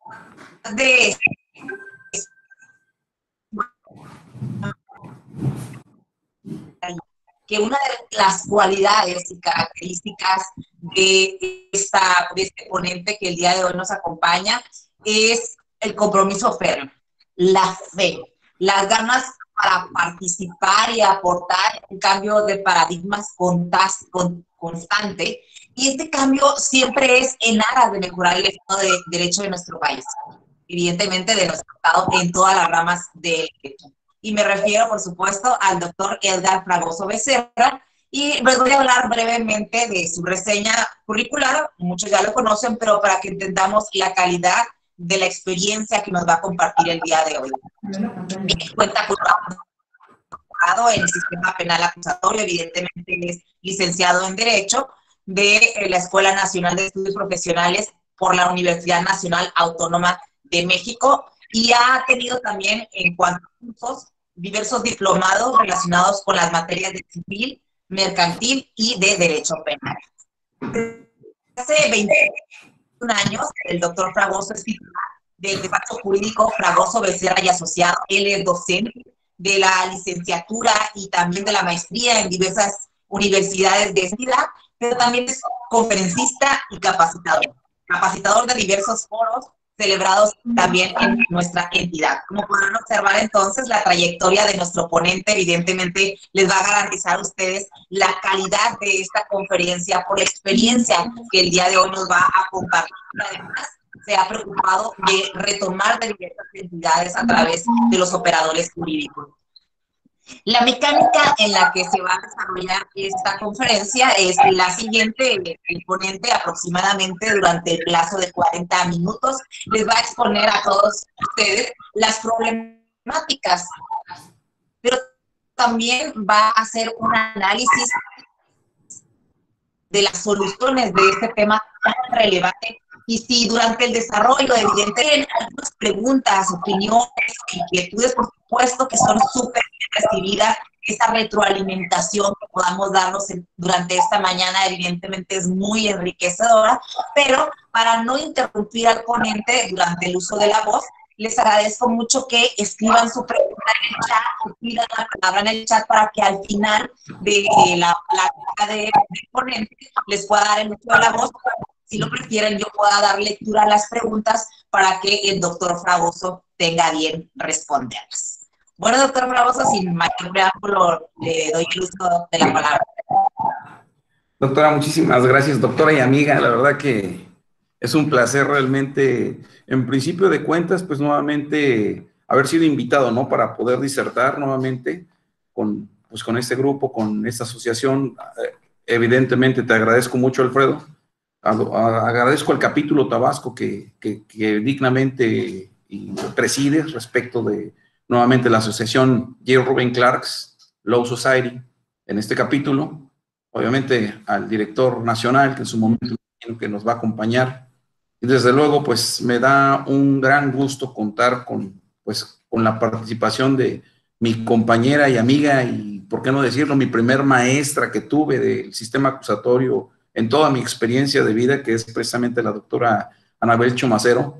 de que una de las cualidades y características de este ponente que el día de hoy nos acompaña es el compromiso férreo, la fe, las ganas para participar y aportar un cambio de paradigmas constante. Y este cambio siempre es en aras de mejorar el Estado de Derecho de nuestro país, evidentemente de nuestro Estado en todas las ramas del derecho. Y me refiero, por supuesto, al doctor Edgar Fragoso Becerra, y les voy a hablar brevemente de su reseña curricular. Muchos ya lo conocen, pero para que entendamos la calidad de la experiencia que nos va a compartir el día de hoy. Cuenta con un abogado en el sistema penal acusatorio, evidentemente es licenciado en Derecho de la Escuela Nacional de Estudios Profesionales por la Universidad Nacional Autónoma de México, y ha tenido también, en cuanto a cursos, diversos diplomados relacionados con las materias de civil, mercantil y de derecho penal. Hace 21 años, el doctor Fragoso es titular del despacho jurídico Fragoso Becerra y Asociado. Él es docente de la licenciatura y también de la maestría en diversas universidades de ciudad, pero también es conferencista y capacitador de diversos foros celebrados también en nuestra entidad. Como podrán observar, entonces, la trayectoria de nuestro ponente evidentemente les va a garantizar a ustedes la calidad de esta conferencia por la experiencia que el día de hoy nos va a compartir. Además, se ha preocupado de retomar de diversas entidades a través de los operadores jurídicos. La mecánica en la que se va a desarrollar esta conferencia es la siguiente. El ponente, aproximadamente durante el plazo de 40 minutos, les va a exponer a todos ustedes las problemáticas, pero también va a hacer un análisis de las soluciones de este tema tan relevante. Y si durante el desarrollo, evidentemente, algunas preguntas, opiniones, inquietudes, por supuesto que son súper recibidas, esa retroalimentación que podamos darnos durante esta mañana, evidentemente es muy enriquecedora, pero para no interrumpir al ponente durante el uso de la voz, les agradezco mucho que escriban su pregunta en el chat, o pidan la palabra en el chat para que al final de la del ponente les pueda dar el uso de la voz. Si lo prefieren, yo pueda dar lectura a las preguntas para que el doctor Fragoso tenga bien responderlas. Bueno, doctor Fragoso, sin mayor preámbulo, le doy el uso de la palabra. Doctora, muchísimas gracias, doctora y amiga. La verdad que es un placer realmente, en principio de cuentas, pues nuevamente haber sido invitado, ¿no? Para poder disertar nuevamente con este grupo, con esta asociación. Evidentemente te agradezco mucho, Alfredo. Agradezco al capítulo Tabasco que dignamente preside respecto de nuevamente la asociación J. Reuben Clark's Law Society en este capítulo. Obviamente al director nacional que en su momento que nos va a acompañar, y desde luego pues me da un gran gusto contar con la participación de mi compañera y amiga y, por qué no decirlo, mi primer maestra que tuve del sistema acusatorio en toda mi experiencia de vida, que es precisamente la doctora Anabel Chumacero.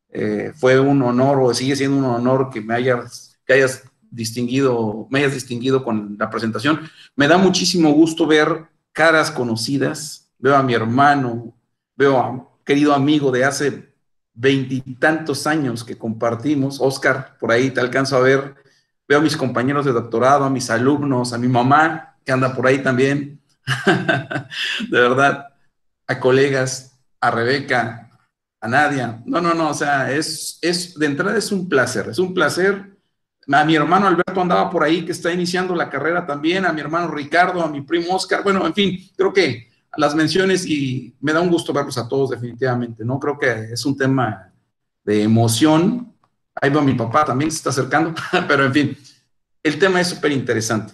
Fue un honor, o sigue siendo un honor que me hayas distinguido con la presentación. Me da muchísimo gusto ver caras conocidas. Veo a mi hermano, veo a un querido amigo de hace 20 y tantos años que compartimos, Oscar, por ahí te alcanzo a ver. Veo a mis compañeros de doctorado, a mis alumnos, a mi mamá, que anda por ahí también. De verdad, a colegas, a Rebeca, a Nadia. No, o sea, de entrada es un placer. A mi hermano Alberto andaba por ahí, que está iniciando la carrera también, a mi hermano Ricardo, a mi primo Oscar. Bueno, en fin, creo que las menciones, y me da un gusto verlos a todos definitivamente, ¿no? Creo que es un tema de emoción. Ahí va mi papá también, se está acercando, pero en fin, el tema es súper interesante.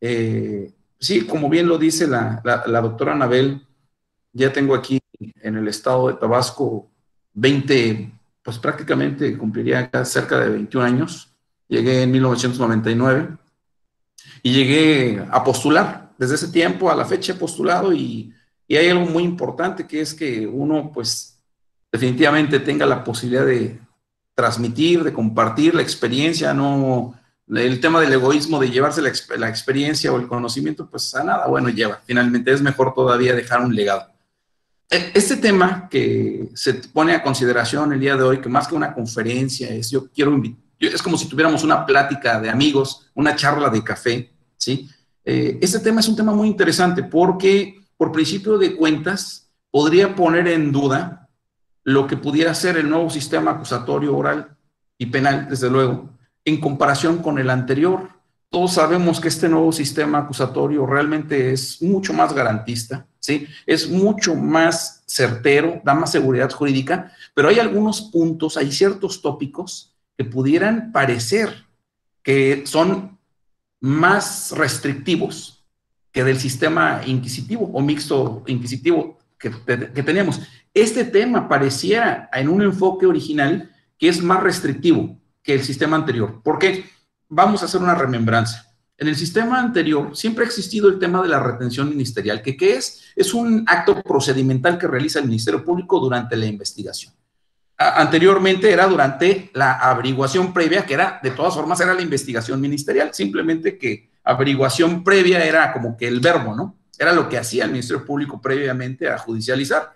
Sí, como bien lo dice la doctora Anabel, ya tengo aquí en el estado de Tabasco 20, pues prácticamente cumpliría acá cerca de 21 años. Llegué en 1999 y llegué a postular. Desde ese tiempo a la fecha he postulado, y hay algo muy importante, que es que uno pues definitivamente tenga la posibilidad de transmitir, de compartir la experiencia, no el tema del egoísmo de llevarse la experiencia o el conocimiento, pues a nada bueno lleva. Finalmente es mejor todavía dejar un legado. Este tema que se pone a consideración el día de hoy, que más que una conferencia, es es como si tuviéramos una plática de amigos, una charla de café, ¿sí? Este tema es un tema muy interesante porque, por principio de cuentas, podría poner en duda lo que pudiera ser el nuevo sistema acusatorio oral y penal, desde luego, en comparación con el anterior. Todos sabemos que este nuevo sistema acusatorio realmente es mucho más garantista, ¿sí? Es mucho más certero, da más seguridad jurídica, pero hay algunos puntos, hay ciertos tópicos que pudieran parecer que son más restrictivos que del sistema inquisitivo o mixto inquisitivo que teníamos. Este tema pareciera en un enfoque original que es más restrictivo que el sistema anterior. ¿Por qué? Vamos a hacer una remembranza. En el sistema anterior siempre ha existido el tema de la retención ministerial, que ¿qué es? Es un acto procedimental que realiza el Ministerio Público durante la investigación. Anteriormente era durante la averiguación previa, que era, de todas formas, era la investigación ministerial, simplemente que averiguación previa era como que el verbo, ¿no? Era lo que hacía el Ministerio Público previamente a judicializar.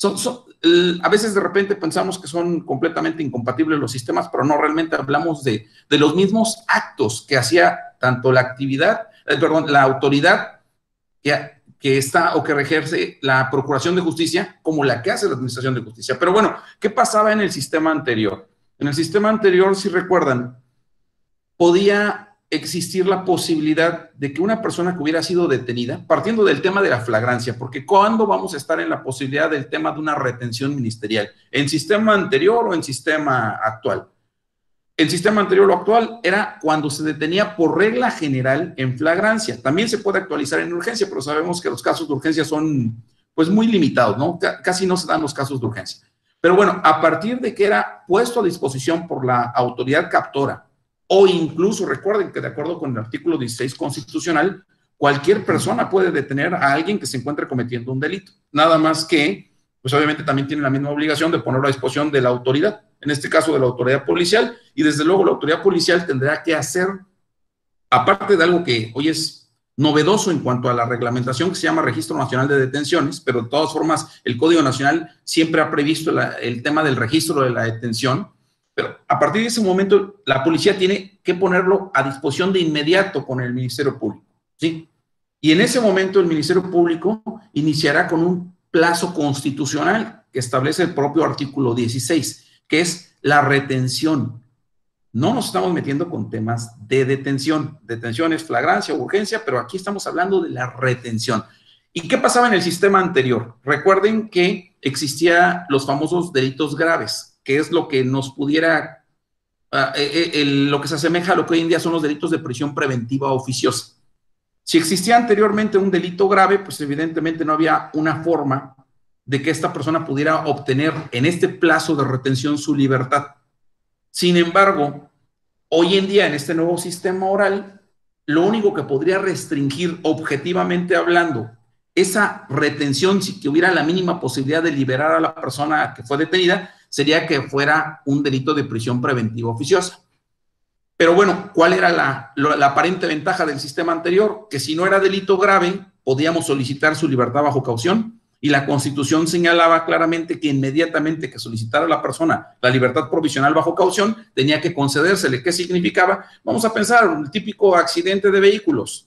A veces de repente pensamos que son completamente incompatibles los sistemas, pero no, realmente hablamos de los mismos actos que hacía tanto la actividad, la autoridad que está o que ejerce la Procuración de Justicia como la que hace la Administración de Justicia. Pero bueno, ¿qué pasaba en el sistema anterior? En el sistema anterior, si recuerdan, podía existir la posibilidad de que una persona que hubiera sido detenida, partiendo del tema de la flagrancia, porque ¿cuándo vamos a estar en la posibilidad del tema de una retención ministerial? ¿En sistema anterior o en sistema actual? El sistema anterior o actual era cuando se detenía por regla general en flagrancia. También se puede actualizar en urgencia, pero sabemos que los casos de urgencia son pues muy limitados, ¿no? Casi no se dan los casos de urgencia. Pero bueno, a partir de que era puesto a disposición por la autoridad captora, o incluso recuerden que de acuerdo con el artículo 16 constitucional, cualquier persona puede detener a alguien que se encuentre cometiendo un delito. Nada más que, pues obviamente también tiene la misma obligación de ponerlo a disposición de la autoridad, en este caso de la autoridad policial, y desde luego la autoridad policial tendrá que hacer, aparte de algo que hoy es novedoso en cuanto a la reglamentación que se llama Registro Nacional de Detenciones, pero de todas formas el Código Nacional siempre ha previsto el tema del registro de la detención, pero a partir de ese momento la policía tiene que ponerlo a disposición de inmediato con el Ministerio Público, ¿sí? Y en ese momento el Ministerio Público iniciará con un plazo constitucional que establece el propio artículo 16, que es la retención. No nos estamos metiendo con temas de detención. Detención es flagrancia o urgencia, pero aquí estamos hablando de la retención. ¿Y qué pasaba en el sistema anterior? Recuerden que existían los famosos delitos graves, que es lo que nos pudiera, lo que se asemeja a lo que hoy en día son los delitos de prisión preventiva oficiosa. Si existía anteriormente un delito grave, pues evidentemente no había una forma de que esta persona pudiera obtener en este plazo de retención su libertad. Sin embargo, hoy en día en este nuevo sistema oral, lo único que podría restringir objetivamente hablando esa retención, si que hubiera la mínima posibilidad de liberar a la persona que fue detenida, sería que fuera un delito de prisión preventiva oficiosa. Pero bueno, ¿cuál era la aparente ventaja del sistema anterior? Que si no era delito grave, podíamos solicitar su libertad bajo caución, y la Constitución señalaba claramente que inmediatamente que solicitara a la persona la libertad provisional bajo caución, tenía que concedérsele. ¿Qué significaba? Vamos a pensar, un típico accidente de vehículos,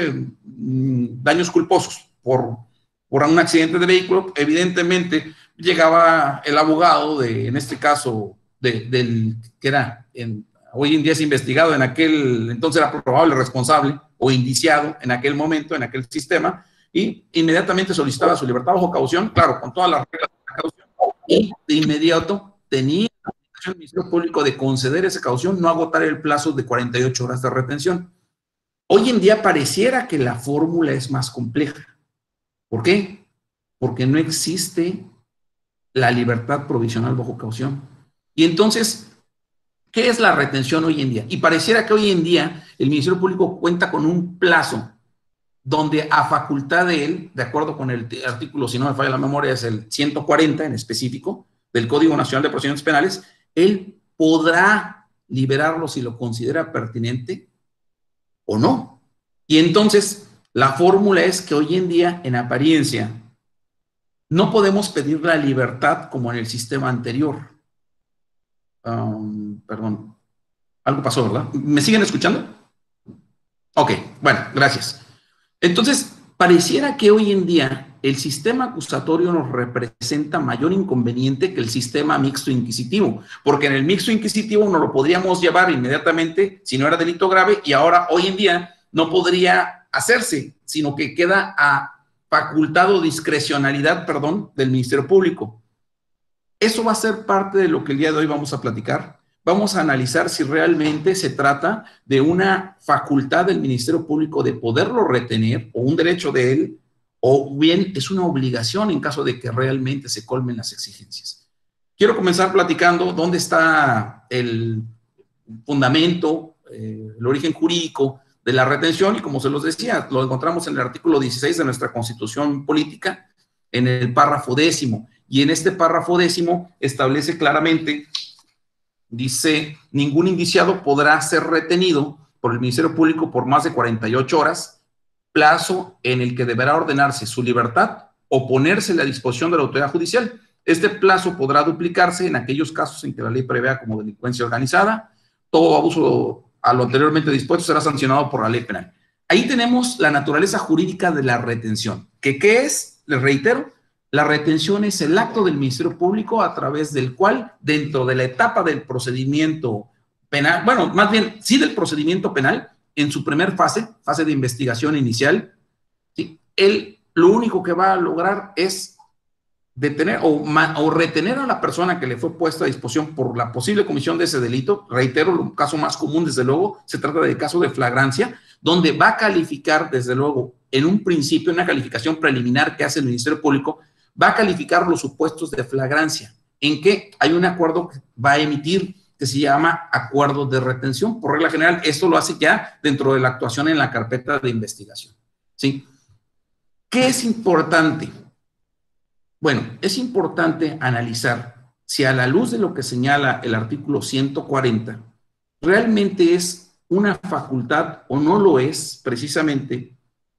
daños culposos por un accidente de vehículo. Evidentemente llegaba el abogado en este caso, del que era, hoy en día es investigado, en aquel entonces era probable responsable o indiciado en aquel momento, en aquel sistema, y inmediatamente solicitaba su libertad bajo caución, claro, con todas las reglas de la caución, y de inmediato tenía la obligación del Ministerio Público de conceder esa caución, no agotar el plazo de 48 horas de retención. Hoy en día pareciera que la fórmula es más compleja. ¿Por qué? Porque no existe la libertad provisional bajo caución. Y entonces, ¿qué es la retención hoy en día? Y pareciera que hoy en día el Ministerio Público cuenta con un plazo donde a facultad de él, de acuerdo con el artículo, si no me falla la memoria, es el 140 en específico, del Código Nacional de Procedimientos Penales, él podrá liberarlo si lo considera pertinente o no. Y entonces, la fórmula es que hoy en día, en apariencia, no podemos pedir la libertad como en el sistema anterior. Perdón, algo pasó, ¿verdad? ¿Me siguen escuchando? Ok, bueno, gracias. Entonces, pareciera que hoy en día el sistema acusatorio nos representa mayor inconveniente que el sistema mixto inquisitivo, porque en el mixto inquisitivo nos lo podríamos llevar inmediatamente si no era delito grave, y ahora, hoy en día, no podría hacerse, sino que queda a facultad o discrecionalidad, perdón, del Ministerio Público. Eso va a ser parte de lo que el día de hoy vamos a platicar. Vamos a analizar si realmente se trata de una facultad del Ministerio Público de poderlo retener o un derecho de él, o bien es una obligación en caso de que realmente se colmen las exigencias. Quiero comenzar platicando dónde está el fundamento, el origen jurídico de la retención, y como se los decía, lo encontramos en el artículo 16 de nuestra Constitución Política, en el párrafo 10º. Y en este párrafo 10º establece claramente, dice, ningún indiciado podrá ser retenido por el Ministerio Público por más de 48 horas, plazo en el que deberá ordenarse su libertad o ponerse a la disposición de la autoridad judicial. Este plazo podrá duplicarse en aquellos casos en que la ley prevea como delincuencia organizada. Todo abuso a lo anteriormente dispuesto será sancionado por la ley penal. Ahí tenemos la naturaleza jurídica de la retención. ¿Qué es? Les reitero, la retención es el acto del Ministerio Público a través del cual, dentro de la etapa del procedimiento penal, bueno, más bien, sí del procedimiento penal, en su primer fase de investigación inicial, ¿sí? Él lo único que va a lograr es detener o retener a la persona que le fue puesta a disposición por la posible comisión de ese delito. Reitero, el caso más común, desde luego, se trata del caso de flagrancia, donde va a calificar, desde luego, en un principio, una calificación preliminar que hace el Ministerio Público, va a calificar los supuestos de flagrancia, en que hay un acuerdo que va a emitir que se llama acuerdo de retención. Por regla general, esto lo hace ya dentro de la actuación en la carpeta de investigación, ¿sí? ¿Qué es importante? Bueno, es importante analizar si, a la luz de lo que señala el artículo 140, realmente es una facultad o no lo es precisamente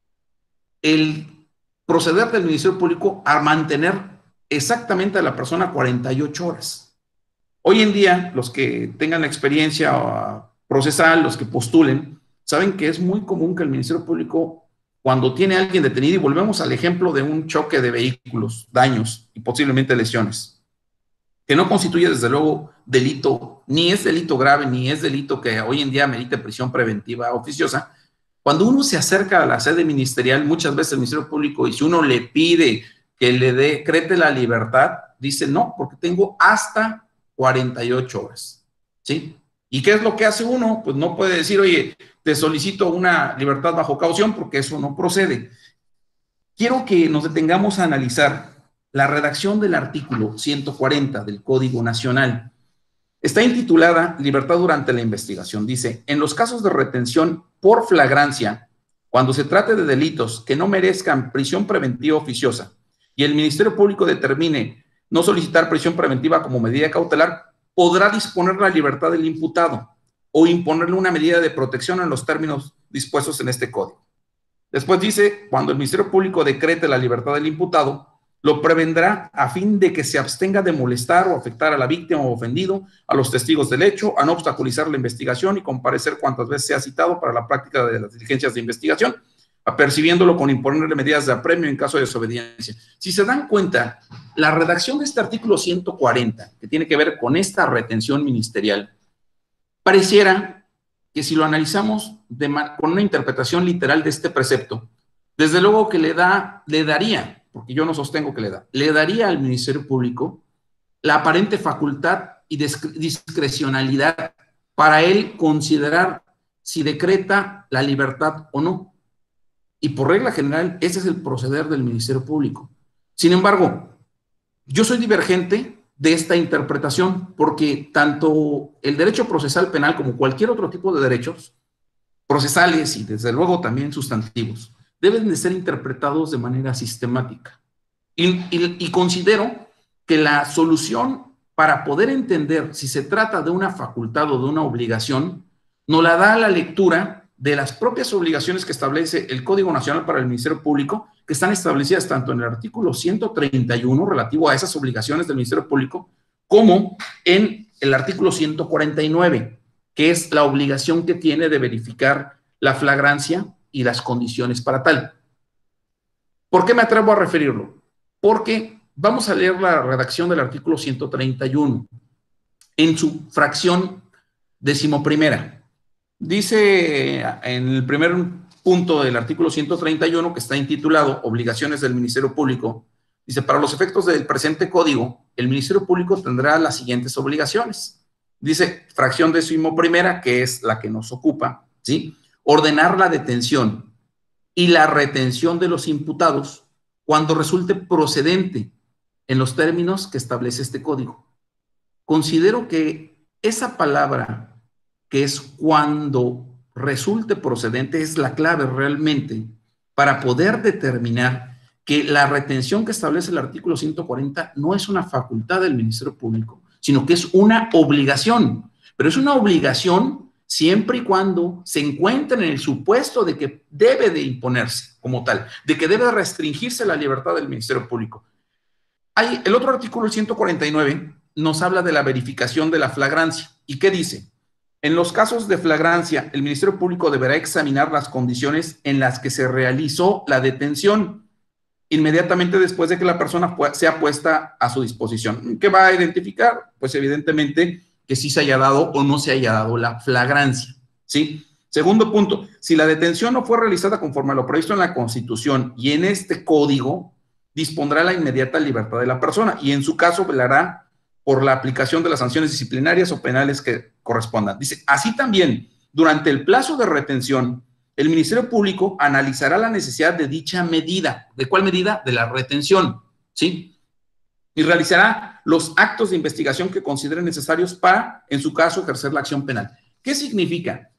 el proceder del Ministerio Público a mantener exactamente a la persona 48 horas. Hoy en día, los que tengan experiencia procesal, los que postulen, saben que es muy común que el Ministerio Público, cuando tiene a alguien detenido, y volvemos al ejemplo de un choque de vehículos, daños y posiblemente lesiones, que no constituye desde luego delito, ni es delito grave, ni es delito que hoy en día merite prisión preventiva oficiosa. Cuando uno se acerca a la sede ministerial, muchas veces el Ministerio Público, y si uno le pide que le decrete la libertad, dice no, porque tengo hasta 48 horas, ¿sí? ¿Y qué es lo que hace uno? Pues no puede decir, oye, te solicito una libertad bajo caución, porque eso no procede. Quiero que nos detengamos a analizar la redacción del artículo 140 del Código Nacional. Está intitulada Libertad durante la investigación. Dice, en los casos de retención por flagrancia, cuando se trate de delitos que no merezcan prisión preventiva oficiosa y el Ministerio Público determine no solicitar prisión preventiva como medida cautelar, podrá disponer la libertad del imputado o imponerle una medida de protección en los términos dispuestos en este código. Después dice, cuando el Ministerio Público decrete la libertad del imputado, lo prevendrá a fin de que se abstenga de molestar o afectar a la víctima o ofendido, a los testigos del hecho, a no obstaculizar la investigación y comparecer cuantas veces sea citado para la práctica de las diligencias de investigación, apercibiéndolo con imponerle medidas de apremio en caso de desobediencia. Si se dan cuenta, la redacción de este artículo 140, que tiene que ver con esta retención ministerial, pareciera que si lo analizamos con una interpretación literal de este precepto, desde luego que le daría, porque yo no sostengo que le daría al Ministerio Público la aparente facultad y discrecionalidad para él considerar si decreta la libertad o no. Y por regla general, ese es el proceder del Ministerio Público. Sin embargo, yo soy divergente de esta interpretación, porque tanto el derecho procesal penal como cualquier otro tipo de derechos procesales y desde luego también sustantivos deben de ser interpretados de manera sistemática. Y considero que la solución para poder entender si se trata de una facultad o de una obligación, nos la da la lectura de las propias obligaciones que establece el Código Nacional para el Ministerio Público, que están establecidas tanto en el artículo 131 relativo a esas obligaciones del Ministerio Público, como en el artículo 149, que es la obligación que tiene de verificar la flagrancia y las condiciones para tal. ¿Por qué me atrevo a referirlo? Porque vamos a leer la redacción del artículo 131 en su fracción 11ª. Dice en el primer punto del artículo 131, que está intitulado Obligaciones del Ministerio Público, dice: para los efectos del presente código, el Ministerio Público tendrá las siguientes obligaciones. Dice, fracción 11ª, que es la que nos ocupa, ¿sí? Ordenar la detención y la retención de los imputados cuando resulte procedente en los términos que establece este código. Considero que esa palabra, que es cuando resulte procedente, es la clave realmente para poder determinar que la retención que establece el artículo 140 no es una facultad del Ministerio Público, sino que es una obligación. Pero es una obligación siempre y cuando se encuentren en el supuesto de que debe de imponerse como tal, de que debe restringirse la libertad del Ministerio Público. El otro artículo, el 149, nos habla de la verificación de la flagrancia. ¿Y qué dice? En los casos de flagrancia, el Ministerio Público deberá examinar las condiciones en las que se realizó la detención inmediatamente después de que la persona sea puesta a su disposición. ¿Qué va a identificar? Pues evidentemente que sí se haya dado o no se haya dado la flagrancia, ¿sí? Segundo punto, si la detención no fue realizada conforme a lo previsto en la Constitución y en este código, dispondrá la inmediata libertad de la persona y en su caso velará por la aplicación de las sanciones disciplinarias o penales que correspondan. Dice, así también, durante el plazo de retención, el Ministerio Público analizará la necesidad de dicha medida. ¿De cuál medida? De la retención, ¿sí? Y realizará los actos de investigación que considere necesarios para, en su caso, ejercer la acción penal. ¿Qué significa?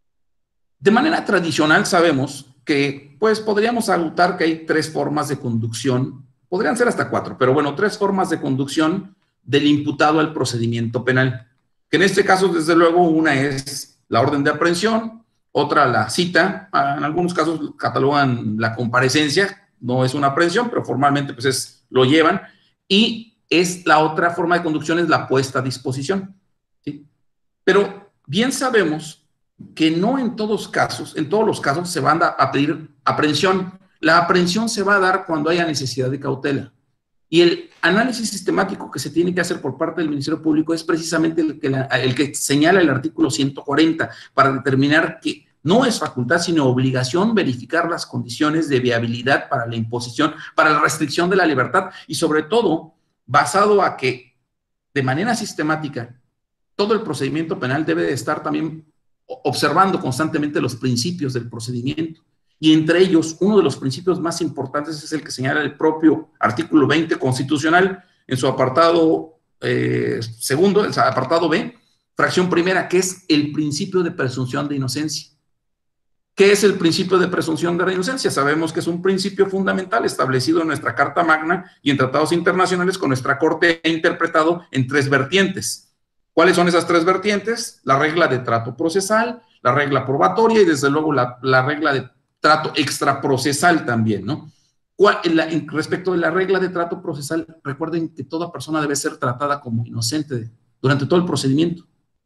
De manera tradicional sabemos que, pues, podríamos agotar que hay 3 formas de conducción, podrían ser hasta 4, pero bueno, 3 formas de conducción del imputado al procedimiento penal, que en este caso, desde luego, una es la orden de aprehensión, otra la cita, en algunos casos catalogan la comparecencia, no es una aprehensión, pero formalmente pues lo llevan, y es la otra forma de conducción es la puesta a disposición, ¿sí? Pero bien sabemos que no en todos los casos se van a pedir aprehensión. La aprehensión se va a dar cuando haya necesidad de cautela. Y el análisis sistemático que se tiene que hacer por parte del Ministerio Público es precisamente el que señala el artículo 140 para determinar que no es facultad, sino obligación verificar las condiciones de viabilidad para la imposición, para la restricción de la libertad y sobre todo basado a que de manera sistemática todo el procedimiento penal debe de estar también observando constantemente los principios del procedimiento. Y entre ellos, uno de los principios más importantes es el que señala el propio artículo 20 constitucional en su apartado segundo, el apartado B, fracción primera, que es el principio de presunción de inocencia. ¿Qué es el principio de presunción de inocencia? Sabemos que es un principio fundamental establecido en nuestra Carta Magna y en tratados internacionales con nuestra Corte interpretado en 3 vertientes. ¿Cuáles son esas 3 vertientes? La regla de trato procesal, la regla probatoria y desde luego la regla de trato extraprocesal también, ¿no? Respecto de la regla de trato procesal, recuerden que toda persona debe ser tratada como inocente durante todo el procedimiento.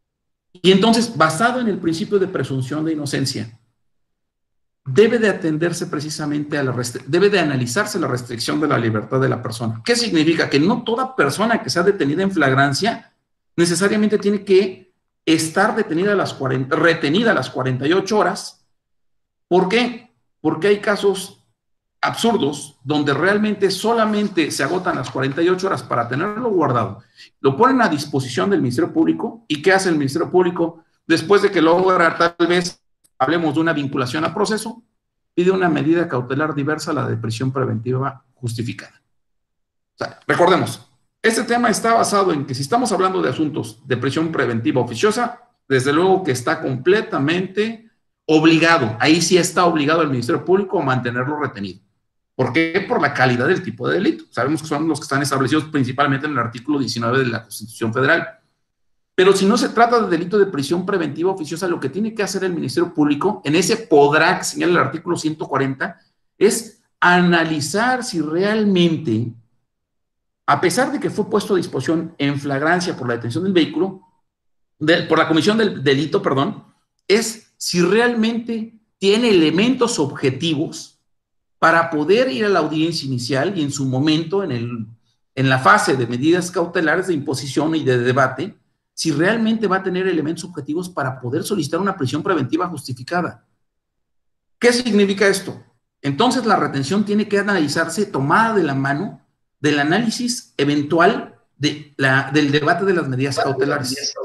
Y entonces, basado en el principio de presunción de inocencia, debe de atenderse precisamente debe de analizarse la restricción de la libertad de la persona. ¿Qué significa? Que no toda persona que sea detenida en flagrancia necesariamente tiene que estar retenida a las 48 horas. ¿Por qué? Porque hay casos absurdos donde realmente solamente se agotan las 48 horas para tenerlo guardado, lo ponen a disposición del Ministerio Público. ¿Y qué hace el Ministerio Público? Después de que logra, tal vez, hablemos de una vinculación a proceso, pide una medida cautelar diversa a la de prisión preventiva justificada. O sea, recordemos, este tema está basado en que si estamos hablando de asuntos de prisión preventiva oficiosa, desde luego que está completamente obligado, ahí sí está obligado el Ministerio Público a mantenerlo retenido. ¿Por qué? Por la calidad del tipo de delito. Sabemos que son los que están establecidos principalmente en el artículo 19 de la Constitución Federal. Pero si no se trata de delito de prisión preventiva oficiosa, lo que tiene que hacer el Ministerio Público, en ese podrá que señala el artículo 140, es analizar si realmente, a pesar de que fue puesto a disposición en flagrancia por la detención del vehículo, por la comisión del delito, perdón, es si realmente tiene elementos objetivos para poder ir a la audiencia inicial y en su momento, en la fase de medidas cautelares de imposición y de debate, si realmente va a tener elementos objetivos para poder solicitar una prisión preventiva justificada. ¿Qué significa esto? Entonces la retención tiene que analizarse tomada de la mano del análisis eventual del debate de las medidas cautelares.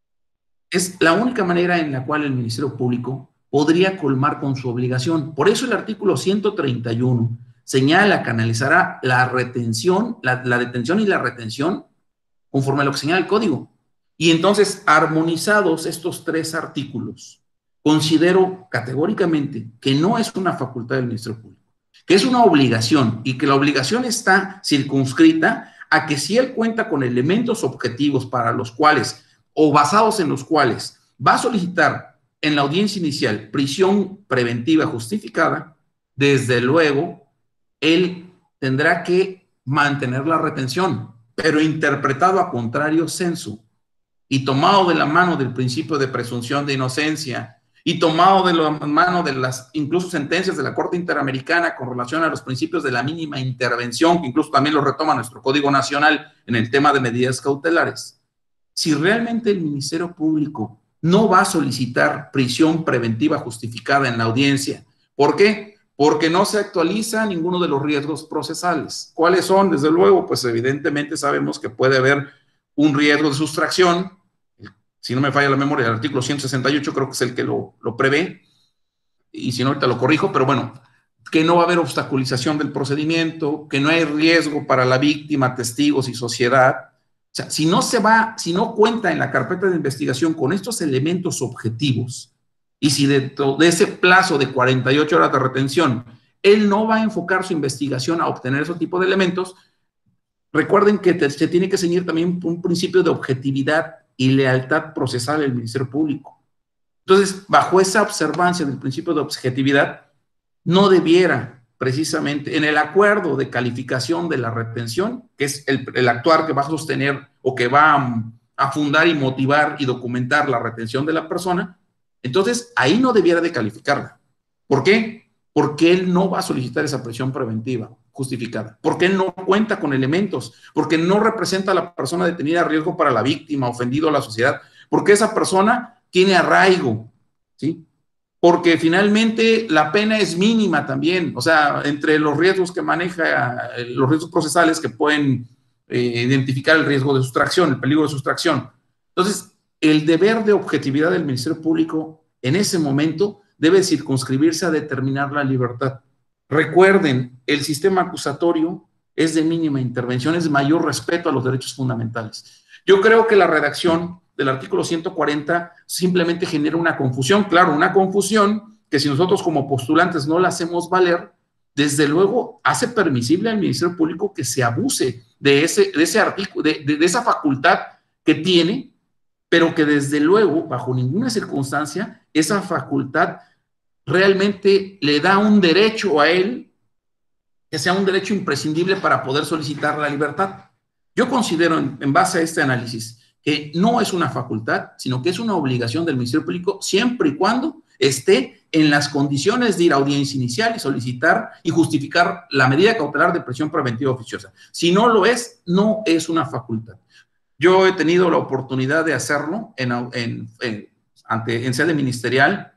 Es la única manera en la cual el Ministerio Público podría colmar con su obligación. Por eso el artículo 131 señala que analizará la retención, la detención y la retención conforme a lo que señala el Código. Y entonces, armonizados estos tres artículos, considero categóricamente que no es una facultad del Ministerio Público, que es una obligación y que la obligación está circunscrita a que si él cuenta con elementos objetivos para los cuales o basados en los cuales va a solicitar en la audiencia inicial prisión preventiva justificada, desde luego, él tendrá que mantener la retención, pero interpretado a contrario sensu y tomado de la mano del principio de presunción de inocencia y tomado de la mano de las incluso sentencias de la Corte Interamericana con relación a los principios de la mínima intervención, que incluso también lo retoma nuestro Código Nacional en el tema de medidas cautelares. Si realmente el Ministerio Público no va a solicitar prisión preventiva justificada en la audiencia, ¿por qué? Porque no se actualiza ninguno de los riesgos procesales. ¿Cuáles son? Desde luego, pues evidentemente sabemos que puede haber un riesgo de sustracción, si no me falla la memoria, el artículo 168 creo que es el que lo prevé, y si no ahorita lo corrijo, pero bueno, que no va a haber obstaculización del procedimiento, que no hay riesgo para la víctima, testigos y sociedad. O sea, si no cuenta en la carpeta de investigación con estos elementos objetivos, y si dentro de ese plazo de 48 horas de retención, él no va a enfocar su investigación a obtener ese tipo de elementos, recuerden que se tiene que ceñir también un principio de objetividad y lealtad procesal del Ministerio Público. Entonces, bajo esa observancia del principio de objetividad, no debiera precisamente en el acuerdo de calificación de la retención, que es el actuar que va a sostener o que va a fundar y motivar y documentar la retención de la persona, entonces ahí no debiera de calificarla. ¿Por qué? Porque él no va a solicitar esa prisión preventiva justificada, porque él no cuenta con elementos, porque no representa a la persona detenida a riesgo para la víctima, ofendido a la sociedad, porque esa persona tiene arraigo, ¿sí? Porque finalmente la pena es mínima también, o sea, entre los riesgos que maneja, los riesgos procesales que pueden identificar el riesgo de sustracción, el peligro de sustracción. Entonces, el deber de objetividad del Ministerio Público en ese momento debe circunscribirse a determinar la libertad. Recuerden, el sistema acusatorio es de mínima intervención, es de mayor respeto a los derechos fundamentales. Yo creo que la redacción del artículo 140 simplemente genera una confusión, claro, una confusión que si nosotros como postulantes no la hacemos valer, desde luego hace permisible al Ministerio Público que se abuse de ese artículo, de esa facultad que tiene, pero que desde luego, bajo ninguna circunstancia, esa facultad realmente le da un derecho a él, que sea un derecho imprescindible para poder solicitar la libertad. Yo considero, en base a este análisis, que no es una facultad, sino que es una obligación del Ministerio Público siempre y cuando esté en las condiciones de ir a audiencia inicial y solicitar y justificar la medida cautelar de prisión preventiva oficiosa. Si no lo es, no es una facultad. Yo he tenido la oportunidad de hacerlo en sede ministerial.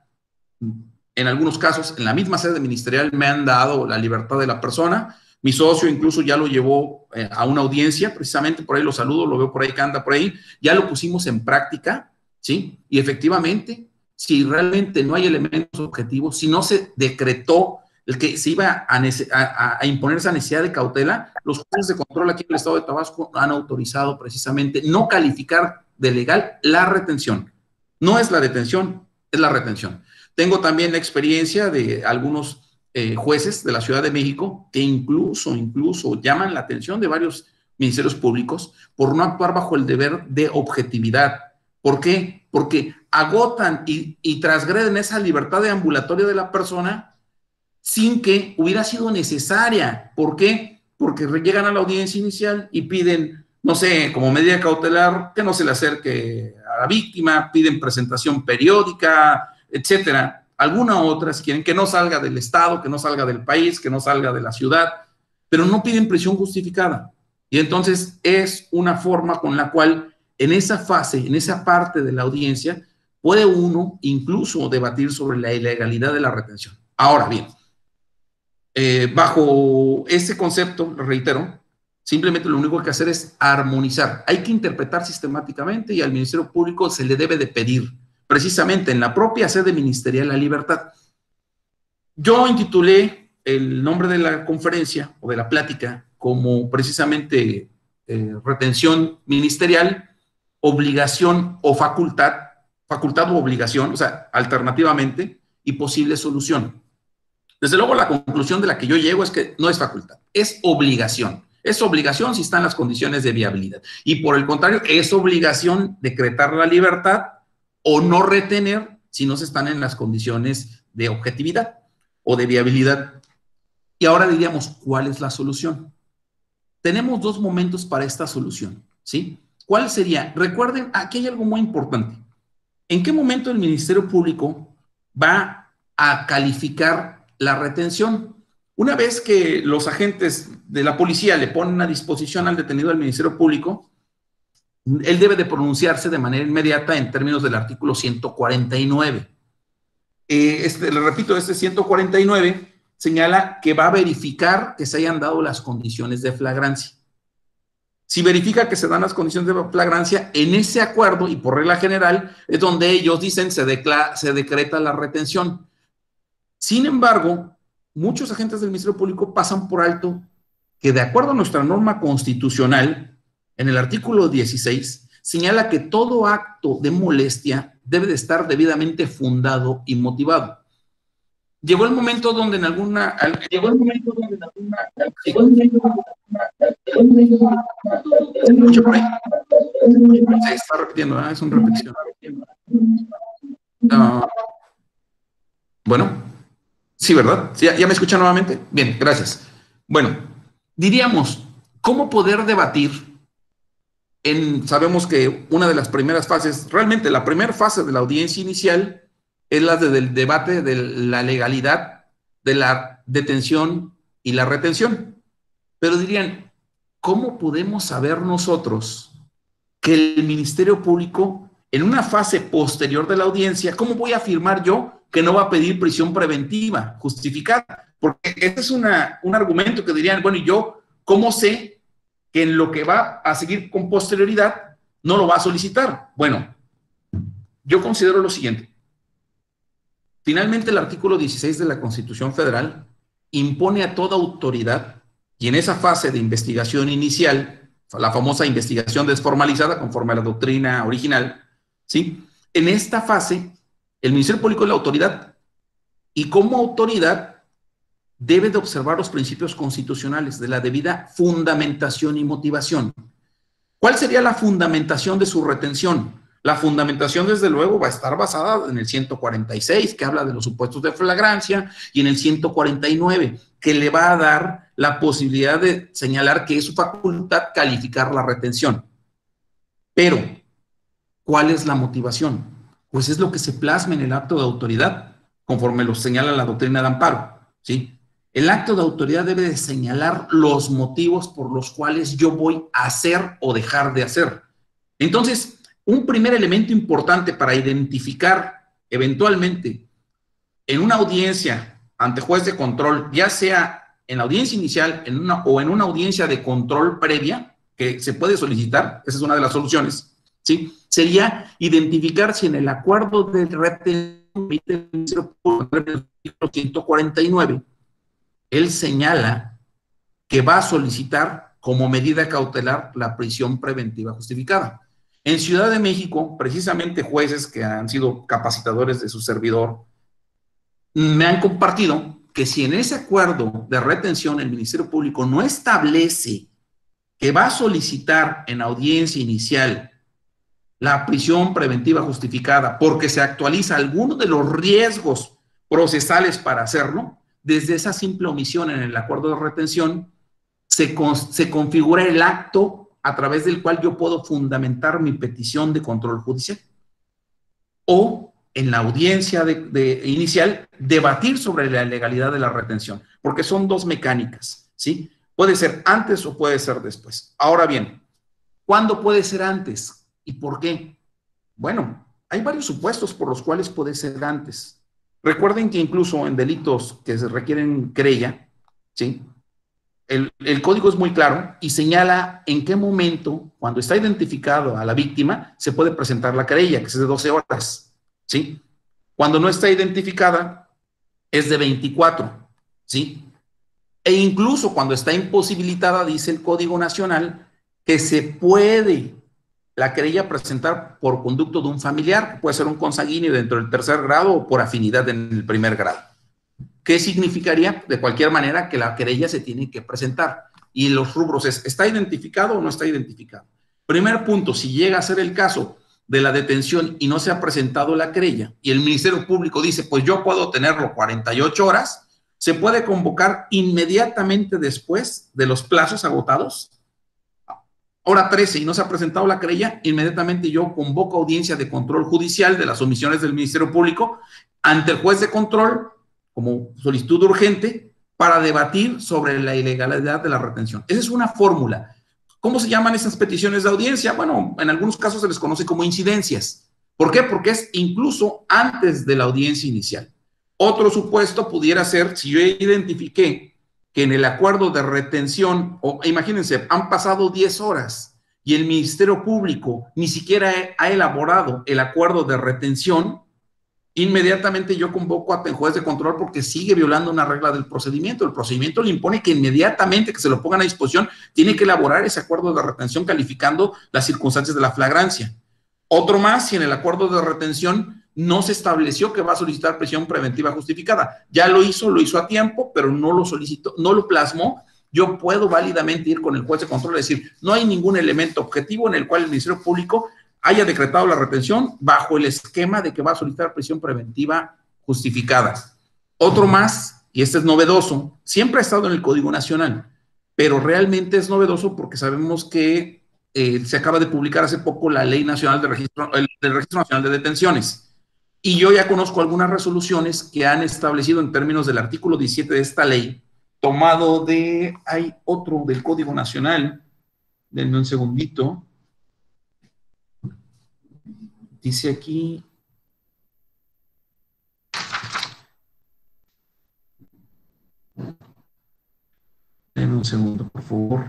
En algunos casos, en la misma sede ministerial me han dado la libertad de la persona. Mi socio incluso ya lo llevó a una audiencia, precisamente por ahí lo saludo, lo veo por ahí que anda por ahí. Ya lo pusimos en práctica, ¿sí? Y efectivamente, si realmente no hay elementos objetivos, si no se decretó el que se iba a imponer esa necesidad de cautela, los jueces de control aquí en el estado de Tabasco han autorizado precisamente no calificar de legal la retención. No es la detención, es la retención. Tengo también la experiencia de algunos jueces de la Ciudad de México que incluso llaman la atención de varios ministerios públicos por no actuar bajo el deber de objetividad. ¿Por qué? Porque agotan y transgreden esa libertad de ambulatorio de la persona sin que hubiera sido necesaria. ¿Por qué? Porque llegan a la audiencia inicial y piden, no sé, como medida cautelar, que no se le acerque a la víctima, piden presentación periódica, etcétera. Alguna otra, si quieren, que no salga del estado, que no salga del país, que no salga de la ciudad, pero no piden prisión justificada. Y entonces es una forma con la cual en esa fase, en esa parte de la audiencia, puede uno incluso debatir sobre la ilegalidad de la retención. Ahora bien, bajo ese concepto, lo reitero, simplemente lo único que hay que hacer es armonizar. Hay que interpretar sistemáticamente y al Ministerio Público se le debe de pedir, precisamente en la propia sede ministerial, la libertad. Yo intitulé el nombre de la conferencia o de la plática como precisamente retención ministerial, obligación o facultad o obligación, o sea, alternativamente, y posible solución. Desde luego, la conclusión de la que yo llego es que no es facultad, es obligación. Es obligación si están las condiciones de viabilidad. Y por el contrario, es obligación decretar la libertad o no retener si no se están en las condiciones de objetividad o de viabilidad. Y ahora diríamos, ¿cuál es la solución? Tenemos dos momentos para esta solución, ¿sí? ¿Cuál sería? Recuerden, aquí hay algo muy importante. ¿En qué momento el Ministerio Público va a calificar la retención? Una vez que los agentes de la policía le ponen a disposición al detenido del Ministerio Público, él debe de pronunciarse de manera inmediata en términos del artículo 149. Le repito, este 149 señala que va a verificar que se hayan dado las condiciones de flagrancia. Si verifica que se dan las condiciones de flagrancia, en ese acuerdo, y por regla general, es donde ellos dicen se decreta la retención. Sin embargo, muchos agentes del Ministerio Público pasan por alto que, de acuerdo a nuestra norma constitucional, en el artículo 16, señala que todo acto de molestia debe de estar debidamente fundado y motivado. Llegó el momento donde en alguna... ¿Se escucha por ahí? Se está repitiendo, ¿eh? Es una repetición. Bueno, sí, ¿verdad? ¿Sí, ya me escuchan nuevamente? Bien, gracias. Bueno, diríamos, ¿cómo poder debatir? Sabemos que una de las primeras fases, realmente la primera fase de la audiencia inicial, es la del debate de la legalidad de la detención y la retención. Pero dirían, ¿cómo podemos saber nosotros que el Ministerio Público, en una fase posterior de la audiencia, cómo voy a afirmar yo que no va a pedir prisión preventiva justificada? Porque este es un argumento que dirían, bueno, ¿y yo cómo sé que en lo que va a seguir con posterioridad no lo va a solicitar? Bueno, yo considero lo siguiente. Finalmente, el artículo 16 de la Constitución Federal impone a toda autoridad, y en esa fase de investigación inicial, la famosa investigación desformalizada conforme a la doctrina original, ¿sí? En esta fase, el Ministerio Público es la autoridad, y como autoridad debe de observar los principios constitucionales de la debida fundamentación y motivación. ¿Cuál sería la fundamentación de su retención? La fundamentación, desde luego, va a estar basada en el 146, que habla de los supuestos de flagrancia, y en el 149, que le va a dar la posibilidad de señalar que es su facultad calificar la retención. Pero, ¿cuál es la motivación? Pues es lo que se plasma en el acto de autoridad, conforme lo señala la doctrina de amparo, ¿sí? El acto de autoridad debe de señalar los motivos por los cuales yo voy a hacer o dejar de hacer. Entonces, un primer elemento importante para identificar eventualmente en una audiencia ante juez de control, ya sea en la audiencia inicial o en una audiencia de control previa, que se puede solicitar, esa es una de las soluciones, ¿sí? Sería identificar si en el acuerdo de retención del 149, él señala que va a solicitar como medida cautelar la prisión preventiva justificada. En Ciudad de México, precisamente jueces que han sido capacitadores de su servidor me han compartido que si en ese acuerdo de retención el Ministerio Público no establece que va a solicitar en audiencia inicial la prisión preventiva justificada porque se actualiza alguno de los riesgos procesales para hacerlo, desde esa simple omisión en el acuerdo de retención se configura el acto a través del cual yo puedo fundamentar mi petición de control judicial. O en la audiencia inicial debatir sobre la legalidad de la retención, porque son dos mecánicas, ¿sí? Puede ser antes o puede ser después. Ahora bien, ¿cuándo puede ser antes? ¿Y por qué? Bueno, hay varios supuestos por los cuales puede ser antes. Recuerden que incluso en delitos que se requieren querella, ¿sí? El código es muy claro y señala en qué momento, cuando está identificado a la víctima, se puede presentar la querella, que es de 12 horas, ¿sí? Cuando no está identificada, es de 24, ¿sí? E incluso cuando está imposibilitada, dice el Código Nacional, que se puede la querella presentar por conducto de un familiar, que puede ser un consanguíneo dentro del tercer grado o por afinidad en el primer grado. ¿Qué significaría? De cualquier manera que la querella se tiene que presentar. Y los rubros es, ¿está identificado o no está identificado? Primer punto, si llega a ser el caso de la detención y no se ha presentado la querella y el Ministerio Público dice, pues yo puedo tenerlo 48 horas, se puede convocar inmediatamente después de los plazos agotados. Hora 13 y no se ha presentado la querella, inmediatamente yo convoco audiencia de control judicial de las omisiones del Ministerio Público ante el juez de control como solicitud urgente para debatir sobre la ilegalidad de la retención. Esa es una fórmula. ¿Cómo se llaman esas peticiones de audiencia? Bueno, en algunos casos se les conoce como incidencias. ¿Por qué? Porque es incluso antes de la audiencia inicial. Otro supuesto pudiera ser, si yo identifiqué que en el acuerdo de retención, o imagínense, han pasado 10 horas y el Ministerio Público ni siquiera ha elaborado el acuerdo de retención, inmediatamente yo convoco a juez de control porque sigue violando una regla del procedimiento. El procedimiento le impone que inmediatamente que se lo pongan a disposición, tiene que elaborar ese acuerdo de retención calificando las circunstancias de la flagrancia. Otro más, si en el acuerdo de retención no se estableció que va a solicitar prisión preventiva justificada. Ya lo hizo a tiempo, pero no lo solicitó, no lo plasmó. Yo puedo válidamente ir con el juez de control y decir, no hay ningún elemento objetivo en el cual el Ministerio Público haya decretado la retención bajo el esquema de que va a solicitar prisión preventiva justificada. Otro más, y este es novedoso, siempre ha estado en el Código Nacional, pero realmente es novedoso porque sabemos que se acaba de publicar hace poco la Ley Nacional del Registro Nacional de Detenciones. Y yo ya conozco algunas resoluciones que han establecido en términos del artículo 17 de esta ley, tomado de, hay otro del Código Nacional, denme un segundito. Dice aquí, denme un segundo, por favor.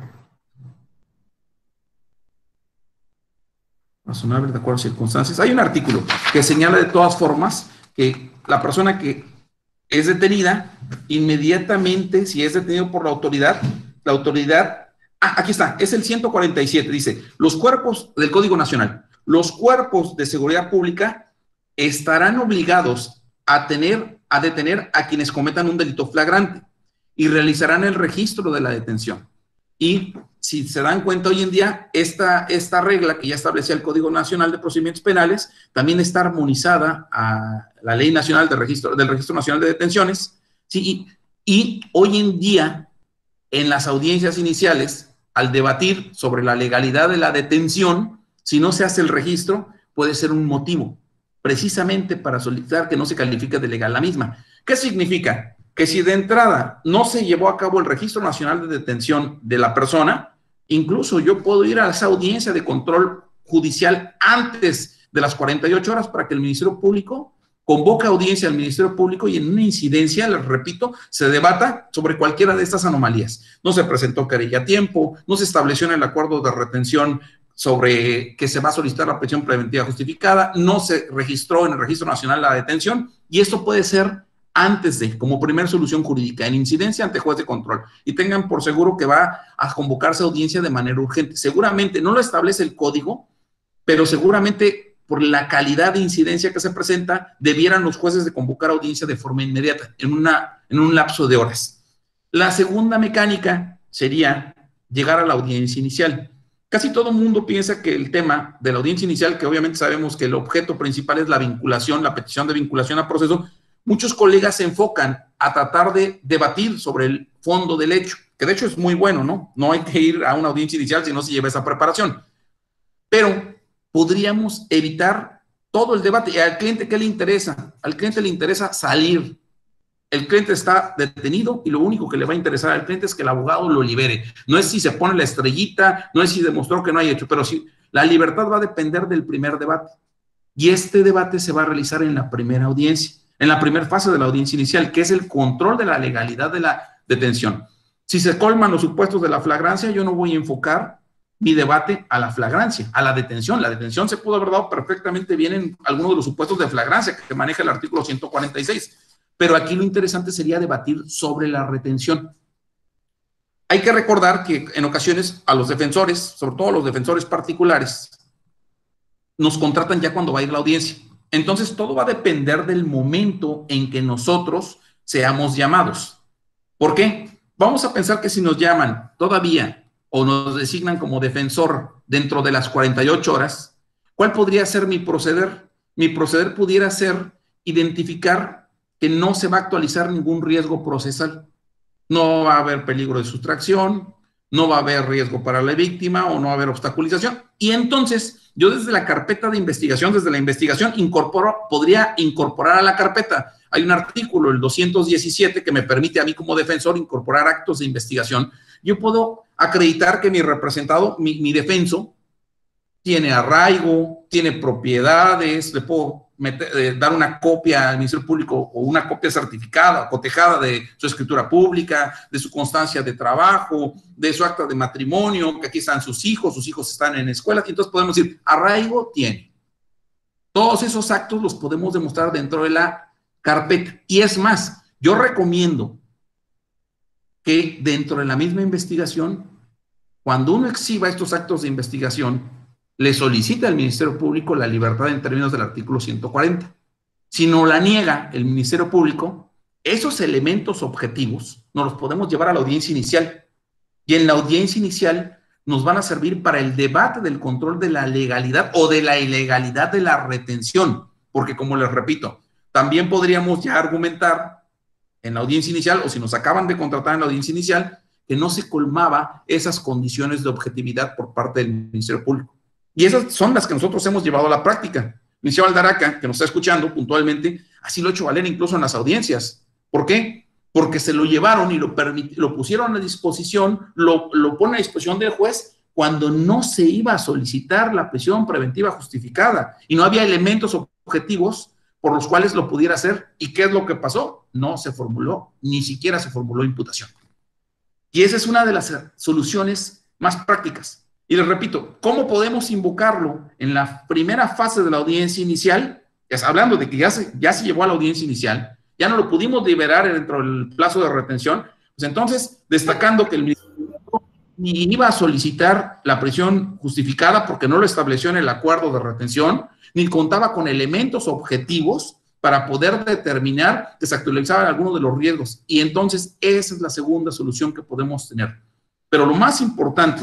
Razonable de acuerdo a circunstancias. Hay un artículo que señala de todas formas que la persona que es detenida, inmediatamente, si es detenido por la autoridad, aquí está, es el 147, dice, los cuerpos del Código Nacional, los cuerpos de seguridad pública estarán obligados a detener a quienes cometan un delito flagrante y realizarán el registro de la detención. Y si se dan cuenta hoy en día, esta regla que ya establecía el Código Nacional de Procedimientos Penales también está armonizada a la Ley Nacional del Registro Nacional de Detenciones, ¿sí? Y hoy en día, en las audiencias iniciales, al debatir sobre la legalidad de la detención, si no se hace el registro, puede ser un motivo, precisamente para solicitar que no se califique de legal la misma. ¿Qué significa? Que si de entrada no se llevó a cabo el Registro Nacional de Detención de la persona, incluso yo puedo ir a esa audiencia de control judicial antes de las 48 horas para que el Ministerio Público convoque audiencia al Ministerio Público y en una incidencia, les repito, se debata sobre cualquiera de estas anomalías. No se presentó querella a tiempo, no se estableció en el acuerdo de retención sobre que se va a solicitar la prisión preventiva justificada, no se registró en el Registro Nacional la detención, y esto puede ser antes de, como primera solución jurídica, en incidencia ante juez de control, y tengan por seguro que va a convocarse audiencia de manera urgente. Seguramente no lo establece el código, pero seguramente por la calidad de incidencia que se presenta, debieran los jueces de convocar audiencia de forma inmediata, en un lapso de horas. La segunda mecánica sería llegar a la audiencia inicial. Casi todo el mundo piensa que el tema de la audiencia inicial, que obviamente sabemos que el objeto principal es la vinculación, la petición de vinculación a proceso, muchos colegas se enfocan a tratar de debatir sobre el fondo del hecho, que de hecho es muy bueno, ¿no? No hay que ir a una audiencia inicial si no se lleva esa preparación. Pero podríamos evitar todo el debate. ¿Y al cliente qué le interesa? Al cliente le interesa salir. El cliente está detenido y lo único que le va a interesar al cliente es que el abogado lo libere. No es si se pone la estrellita, no es si demostró que no hay hecho, pero sí, la libertad va a depender del primer debate. Y este debate se va a realizar en la primera audiencia, en la primera fase de la audiencia inicial, que es el control de la legalidad de la detención. Si se colman los supuestos de la flagrancia, yo no voy a enfocar mi debate a la flagrancia, a la detención. La detención se pudo haber dado perfectamente bien en algunos de los supuestos de flagrancia que maneja el artículo 146. Pero aquí lo interesante sería debatir sobre la retención. Hay que recordar que en ocasiones a los defensores, sobre todo a los defensores particulares, nos contratan ya cuando va a ir la audiencia. Entonces, todo va a depender del momento en que nosotros seamos llamados. ¿Por qué? Vamos a pensar que si nos llaman todavía o nos designan como defensor dentro de las 48 horas, ¿cuál podría ser mi proceder? Mi proceder pudiera ser identificar que no se va a actualizar ningún riesgo procesal. No va a haber peligro de sustracción, no va a haber riesgo para la víctima o no va a haber obstaculización. Y entonces, yo desde la carpeta de investigación, desde la investigación, podría incorporar a la carpeta. Hay un artículo, el 217, que me permite a mí como defensor incorporar actos de investigación. Yo puedo acreditar que mi representado, mi defenso, tiene arraigo, tiene propiedades, le puedo dar una copia al Ministerio Público o una copia certificada, cotejada de su escritura pública, de su constancia de trabajo, de su acta de matrimonio, que aquí están sus hijos están en escuela, y entonces podemos decir, arraigo tiene. Todos esos actos los podemos demostrar dentro de la carpeta. Y es más, yo recomiendo que dentro de la misma investigación, cuando uno exhiba estos actos de investigación, le solicita al Ministerio Público la libertad en términos del artículo 140. Si no la niega el Ministerio Público, esos elementos objetivos nos los podemos llevar a la audiencia inicial. Y en la audiencia inicial nos van a servir para el debate del control de la legalidad o de la ilegalidad de la retención. Porque, como les repito, también podríamos ya argumentar en la audiencia inicial, o si nos acaban de contratar en la audiencia inicial, que no se colmaba esas condiciones de objetividad por parte del Ministerio Público. Y esas son las que nosotros hemos llevado a la práctica. Licenciado Aldaraca, que nos está escuchando puntualmente, así lo ha hecho valer incluso en las audiencias. ¿Por qué? Porque se lo llevaron y lo pusieron a disposición, lo ponen a disposición del juez cuando no se iba a solicitar la prisión preventiva justificada y no había elementos objetivos por los cuales lo pudiera hacer. ¿Y qué es lo que pasó? No se formuló, ni siquiera se formuló imputación. Y esa es una de las soluciones más prácticas. Y les repito, ¿cómo podemos invocarlo en la primera fase de la audiencia inicial? Hablando de que ya se llevó a la audiencia inicial, ya no lo pudimos liberar dentro del plazo de retención, pues entonces, destacando que el Ministerio ni iba a solicitar la prisión justificada porque no lo estableció en el acuerdo de retención, ni contaba con elementos objetivos para poder determinar que se actualizaban algunos de los riesgos. Y entonces, esa es la segunda solución que podemos tener. Pero lo más importante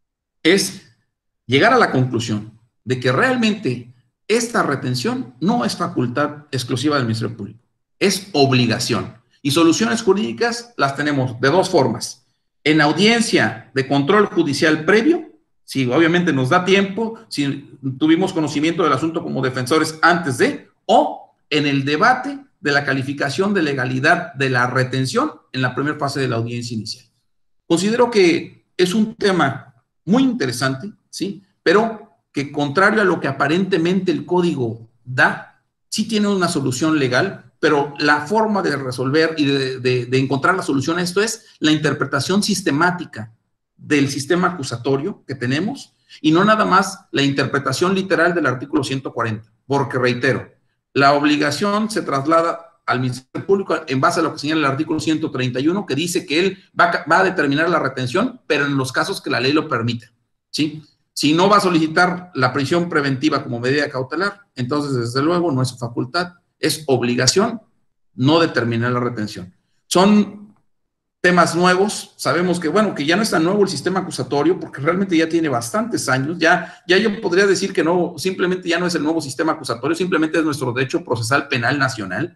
es llegar a la conclusión de que realmente esta retención no es facultad exclusiva del Ministerio Público, es obligación. Y soluciones jurídicas las tenemos de dos formas. En audiencia de control judicial previo, si obviamente nos da tiempo, si tuvimos conocimiento del asunto como defensores antes de, o en el debate de la calificación de legalidad de la retención en la primera fase de la audiencia inicial. Considero que es un tema muy interesante, ¿sí? Pero que contrario a lo que aparentemente el código da, sí tiene una solución legal, pero la forma de resolver y de encontrar la solución a esto es la interpretación sistemática del sistema acusatorio que tenemos y no nada más la interpretación literal del artículo 140, porque reitero, la obligación se traslada al Ministerio Público en base a lo que señala el artículo 131, que dice que él va a determinar la retención, pero en los casos que la ley lo permita, ¿sí? Si no va a solicitar la prisión preventiva como medida cautelar, entonces, desde luego, no es su facultad, es obligación no determinar la retención. Son temas nuevos, sabemos que, bueno, que ya no es tan nuevo el sistema acusatorio, porque realmente ya tiene bastantes años, ya yo podría decir que no, simplemente ya no es el nuevo sistema acusatorio, simplemente es nuestro derecho procesal penal nacional.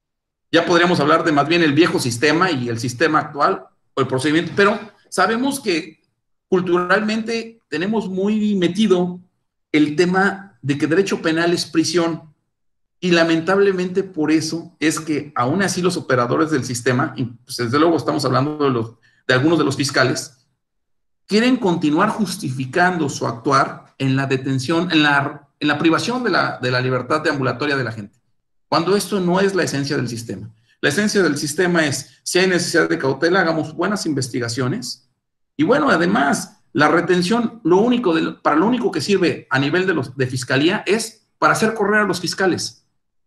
Ya podríamos hablar de más bien el viejo sistema y el sistema actual, o el procedimiento, pero sabemos que culturalmente tenemos muy metido el tema de que derecho penal es prisión, y lamentablemente por eso es que aún así los operadores del sistema, y pues desde luego estamos hablando de algunos de los fiscales, quieren continuar justificando su actuar en la detención, en la privación de la libertad deambulatoria de la gente, cuando esto no es la esencia del sistema. La esencia del sistema es, si hay necesidad de cautela, hagamos buenas investigaciones, y bueno, además, la retención, para lo único que sirve a nivel de fiscalía es para hacer correr a los fiscales.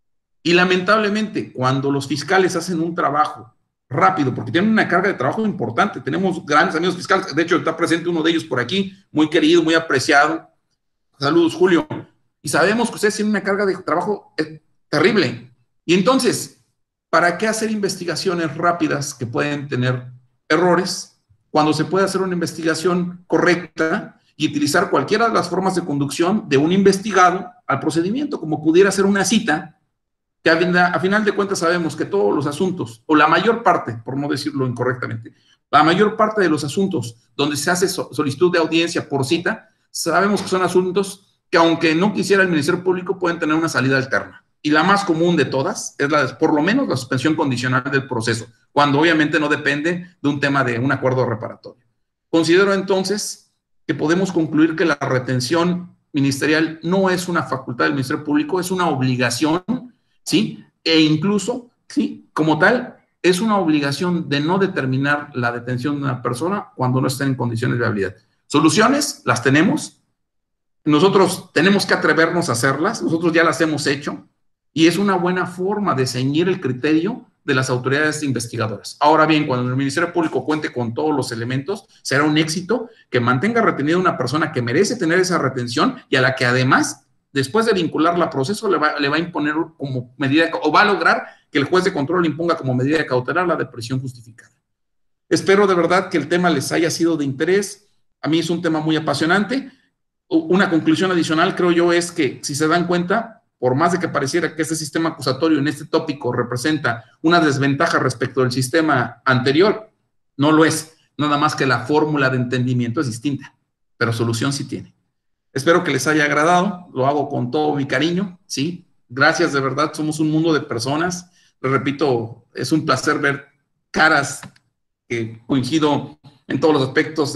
Y lamentablemente, cuando los fiscales hacen un trabajo rápido, porque tienen una carga de trabajo importante, tenemos grandes amigos fiscales, de hecho está presente uno de ellos por aquí, muy querido, muy apreciado. Saludos, Julio. Y sabemos que ustedes tienen una carga de trabajo terrible. Y entonces, ¿para qué hacer investigaciones rápidas que pueden tener errores cuando se puede hacer una investigación correcta y utilizar cualquiera de las formas de conducción de un investigado al procedimiento, como pudiera ser una cita? Que a final de cuentas sabemos que todos los asuntos, o la mayor parte, por no decirlo incorrectamente, la mayor parte de los asuntos donde se hace solicitud de audiencia por cita, sabemos que son asuntos que, aunque no quisiera el Ministerio Público, pueden tener una salida alterna. Y la más común de todas es por lo menos la suspensión condicional del proceso, cuando obviamente no depende de un tema de un acuerdo reparatorio. Considero entonces que podemos concluir que la retención ministerial no es una facultad del Ministerio Público, es una obligación, ¿sí? E incluso, ¿sí?, como tal, es una obligación de no determinar la detención de una persona cuando no está en condiciones de viabilidad. Soluciones las tenemos, nosotros tenemos que atrevernos a hacerlas, nosotros ya las hemos hecho, y es una buena forma de ceñir el criterio de las autoridades investigadoras. Ahora bien, cuando el Ministerio Público cuente con todos los elementos, será un éxito que mantenga retenida a una persona que merece tener esa retención y a la que además, después de vincularla a proceso, le va a imponer como medida, o va a lograr que el juez de control le imponga como medida cautelar la de prisión justificada. Espero de verdad que el tema les haya sido de interés. A mí es un tema muy apasionante. Una conclusión adicional, creo yo, es que, si se dan cuenta, por más de que pareciera que este sistema acusatorio en este tópico representa una desventaja respecto del sistema anterior, no lo es. Nada más que la fórmula de entendimiento es distinta, pero solución sí tiene. Espero que les haya agradado, lo hago con todo mi cariño, ¿sí? Gracias, de verdad, somos un mundo de personas. Les repito, es un placer ver caras que coincido en todos los aspectos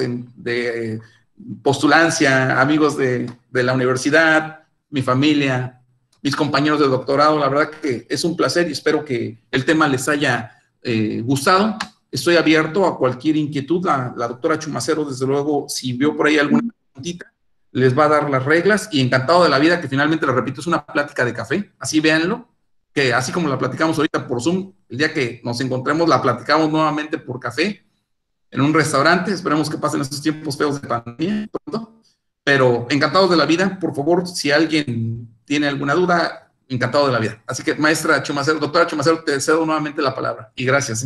de postulancia, amigos de la universidad, mi familia, mis compañeros de doctorado. La verdad que es un placer y espero que el tema les haya gustado. Estoy abierto a cualquier inquietud. La doctora Chumacero, desde luego, si vio por ahí alguna preguntita, les va a dar las reglas, y encantado de la vida, que finalmente, les repito, es una plática de café, así véanlo, que así como la platicamos ahorita por Zoom, el día que nos encontremos la platicamos nuevamente por café, en un restaurante. Esperemos que pasen estos tiempos feos de pandemia pronto, pero encantados de la vida. Por favor, si alguien tiene alguna duda, encantado de la vida. Así que, maestra Chumacero, doctora Chumacero, te cedo nuevamente la palabra, y gracias.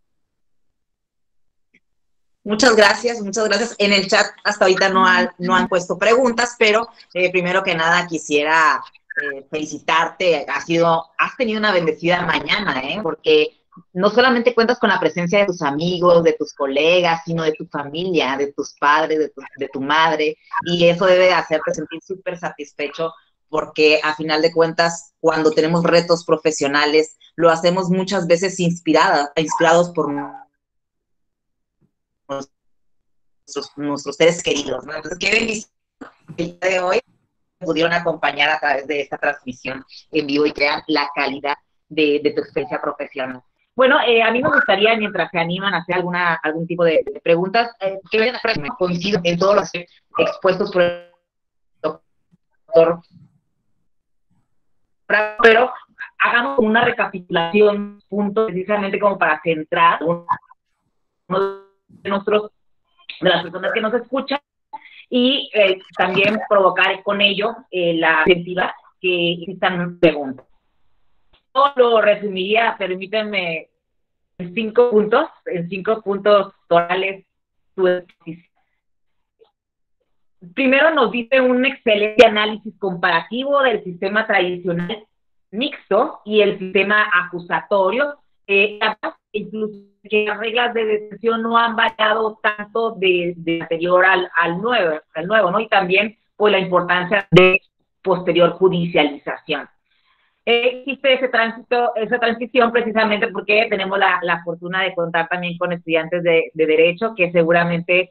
Muchas gracias, muchas gracias. En el chat hasta ahorita no han puesto preguntas, pero primero que nada quisiera felicitarte. Has tenido una bendecida mañana, porque no solamente cuentas con la presencia de tus amigos, de tus colegas, sino de tu familia, de tus padres, de tu madre, y eso debe hacerte sentir súper satisfecho, porque a final de cuentas, cuando tenemos retos profesionales, lo hacemos muchas veces inspirados por nuestros seres queridos, ¿no? Entonces, qué bendición que el día de hoy pudieron acompañar a través de esta transmisión en vivo y crean la calidad de tu experiencia profesional. Bueno, a mí me gustaría, mientras se animan a hacer algún tipo de preguntas, que vayan a coincido en todos los expuestos por el doctor, pero hagamos una recapitulación, punto, precisamente como para centrar uno de las personas que nos escuchan, y también provocar con ello la iniciativa que existan preguntas. Yo lo resumiría, permítanme, en 5 puntos totales. Primero nos dice un excelente análisis comparativo del sistema tradicional mixto y el sistema acusatorio. Incluso que las reglas de detención no han variado tanto de anterior al nuevo, ¿no? Y también por la importancia de posterior judicialización. Existe esa transición precisamente porque tenemos la fortuna de contar también con estudiantes de Derecho, que seguramente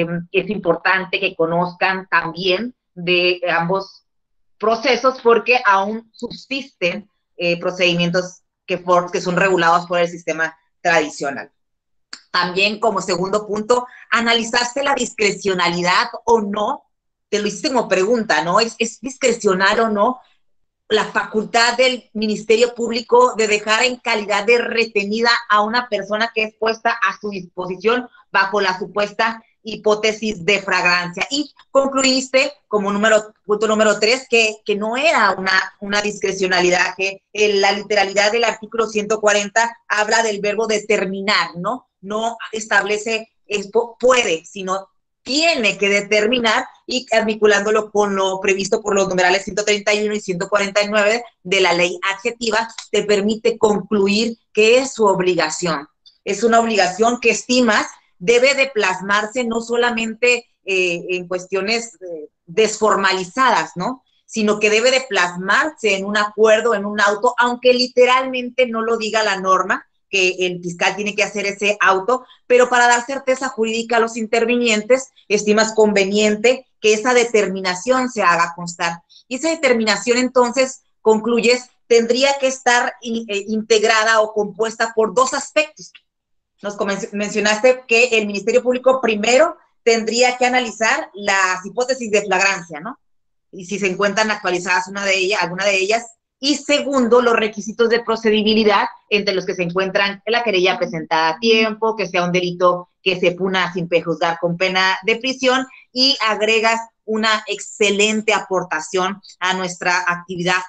es importante que conozcan también de ambos procesos, porque aún subsisten procedimientos que son regulados por el sistema tradicional. También, como segundo punto, ¿analizaste la discrecionalidad o no? Te lo hiciste como pregunta, ¿no? ¿Es discrecional o no la facultad del Ministerio Público de dejar en calidad de retenida a una persona que es puesta a su disposición bajo la supuesta hipótesis de flagrancia? Y concluiste como punto número 3 que no era una discrecionalidad, que la literalidad del artículo 140 habla del verbo determinar, ¿no? No establece puede, sino tiene que determinar, y articulándolo con lo previsto por los numerales 131 y 149 de la ley adjetiva, te permite concluir que es su obligación. Es una obligación que estimas debe de plasmarse no solamente en cuestiones desformalizadas, ¿no? Sino que debe de plasmarse en un acuerdo, en un auto, aunque literalmente no lo diga la norma, que el fiscal tiene que hacer ese auto, pero para dar certeza jurídica a los intervinientes, estimas conveniente que esa determinación se haga constar. Y esa determinación, entonces, concluyes, tendría que estar integrada o compuesta por 2 aspectos. Nos mencionaste que el Ministerio Público primero tendría que analizar las hipótesis de flagrancia, ¿no? Y si se encuentran actualizadas alguna de ellas, y segundo, los requisitos de procedibilidad, entre los que se encuentran la querella presentada a tiempo, que sea un delito que se puna sin prejuzgar con pena de prisión, y agregas una excelente aportación a nuestra actividad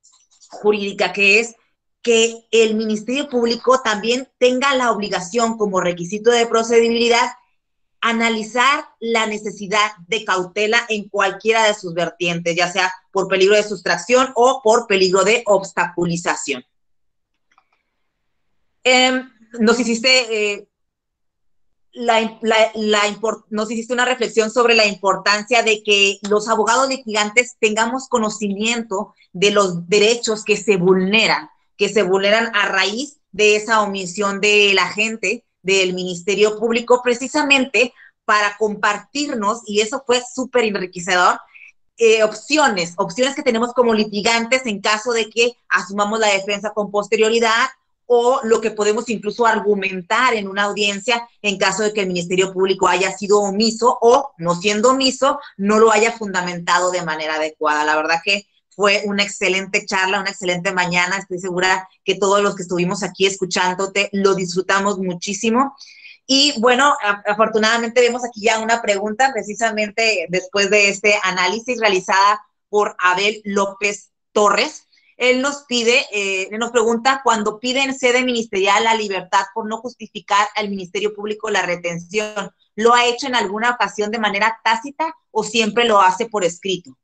jurídica, que es que el Ministerio Público también tenga la obligación como requisito de procedibilidad analizar la necesidad de cautela en cualquiera de sus vertientes, ya sea por peligro de sustracción o por peligro de obstaculización. Nos hiciste nos hiciste una reflexión sobre la importancia de que los abogados litigantes tengamos conocimiento de los derechos que se vulneran a raíz de esa omisión del agente del Ministerio Público, precisamente para compartirnos, y eso fue súper enriquecedor, opciones que tenemos como litigantes en caso de que asumamos la defensa con posterioridad, o lo que podemos incluso argumentar en una audiencia en caso de que el Ministerio Público haya sido omiso, o no siendo omiso, no lo haya fundamentado de manera adecuada. La verdad que fue una excelente charla, una excelente mañana. Estoy segura que todos los que estuvimos aquí escuchándote lo disfrutamos muchísimo. Y bueno, afortunadamente vemos aquí ya una pregunta precisamente después de este análisis realizada por Abel López Torres. Él nos pregunta, cuando piden sede ministerial la libertad por no justificar al Ministerio Público la retención, ¿lo ha hecho en alguna ocasión de manera tácita o siempre lo hace por escrito?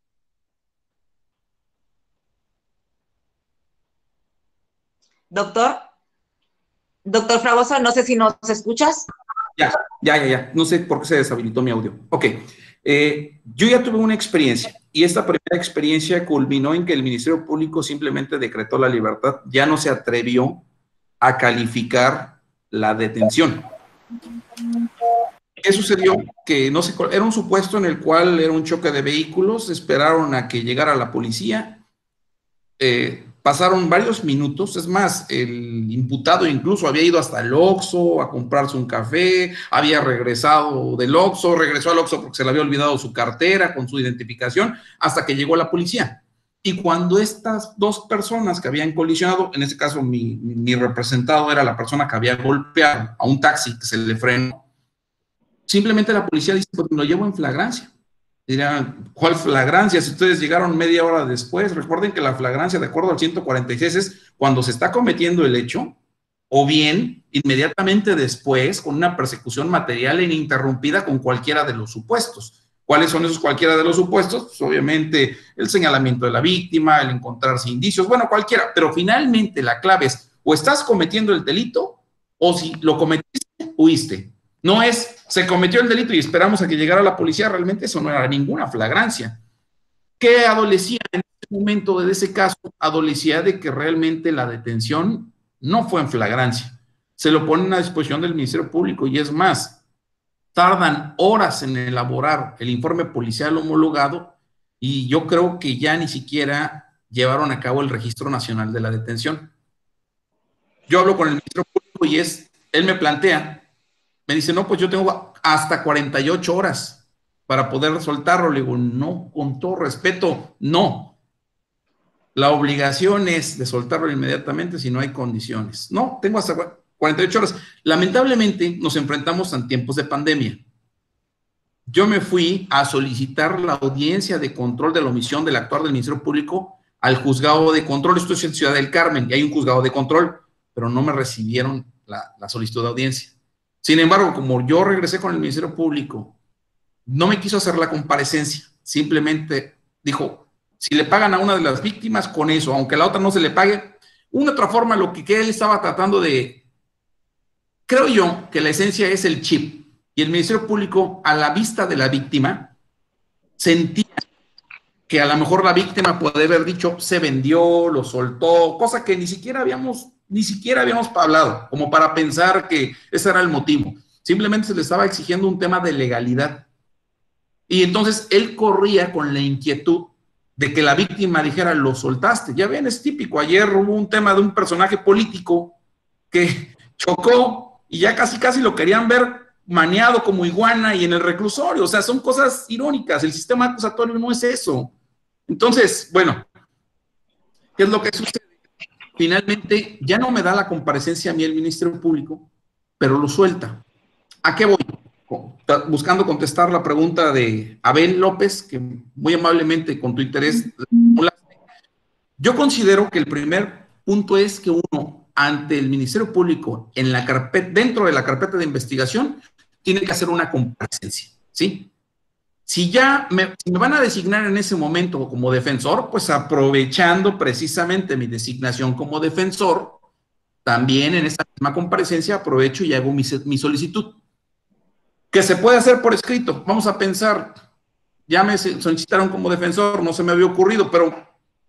Doctor Fragoso, no sé si nos escuchas. Ya. No sé por qué se deshabilitó mi audio. Ok. Yo ya tuve una experiencia, y esta primera experiencia culminó en que el Ministerio Público simplemente decretó la libertad, ya no se atrevió a calificar la detención. ¿Qué sucedió? Que no sé, era un supuesto en el cual era un choque de vehículos, esperaron a que llegara la policía, pasaron varios minutos, es más, el imputado incluso había ido hasta el Oxxo a comprarse un café, había regresado del Oxxo, regresó al Oxxo porque se le había olvidado su cartera con su identificación, hasta que llegó la policía. Y cuando estas 2 personas que habían colisionado, en este caso mi representado era la persona que había golpeado a un taxi que se le frenó, simplemente la policía dice, pues lo llevo en flagrancia. Dirán, ¿cuál flagrancia? Si ustedes llegaron media hora después, recuerden que la flagrancia, de acuerdo al 146, es cuando se está cometiendo el hecho, o bien inmediatamente después, con una persecución material ininterrumpida con cualquiera de los supuestos. ¿Cuáles son esos cualquiera de los supuestos? Pues obviamente el señalamiento de la víctima, el encontrarse indicios, bueno, cualquiera, pero finalmente la clave es, o estás cometiendo el delito, o si lo cometiste, huiste. No es, se cometió el delito y esperamos a que llegara la policía, realmente eso no era ninguna flagrancia. ¿Qué adolecía en ese momento de ese caso? Adolecía de que realmente la detención no fue en flagrancia. Se lo ponen a disposición del Ministerio Público y es más, tardan horas en elaborar el informe policial homologado y yo creo que ya ni siquiera llevaron a cabo el Registro Nacional de la Detención. Yo hablo con el Ministerio Público y él me plantea, me dice, no, pues yo tengo hasta 48 horas para poder soltarlo. Le digo, no, con todo respeto, no. La obligación es de soltarlo inmediatamente si no hay condiciones. No, tengo hasta 48 horas. Lamentablemente nos enfrentamos a tiempos de pandemia. Yo me fui a solicitar la audiencia de control de la omisión del actuar del Ministerio Público al juzgado de control. Esto es en Ciudad del Carmen y hay un juzgado de control, pero no me recibieron la solicitud de audiencia. Sin embargo, como yo regresé con el Ministerio Público, no me quiso hacer la comparecencia, simplemente dijo, si le pagan a una de las víctimas, con eso, aunque a la otra no se le pague, una otra forma, lo que él estaba tratando de, creo yo, que la esencia es el chip, y el Ministerio Público, a la vista de la víctima, sentía que a lo mejor la víctima puede haber dicho, se vendió, lo soltó, cosa que ni siquiera habíamos hablado, como para pensar que ese era el motivo. Simplemente se le estaba exigiendo un tema de legalidad. Y entonces él corría con la inquietud de que la víctima dijera, lo soltaste. Ya ven, es típico. Ayer hubo un tema de un personaje político que chocó y ya casi lo querían ver maneado como iguana y en el reclusorio. O sea, son cosas irónicas. El sistema acusatorio no es eso. Entonces, bueno, ¿qué es lo que sucede? Finalmente, ya no me da la comparecencia a mí el Ministerio Público, pero lo suelta. ¿A qué voy? Buscando contestar la pregunta de Abel López, que muy amablemente con tu interés, yo considero que el primer punto es que uno, ante el Ministerio Público, en la carpeta, dentro de la carpeta de investigación, tiene que hacer una comparecencia, ¿sí? Si me van a designar en ese momento como defensor, pues aprovechando precisamente mi designación como defensor, también en esa misma comparecencia aprovecho y hago mi solicitud. Que se puede hacer por escrito. Vamos a pensar, ya me solicitaron como defensor, no se me había ocurrido, pero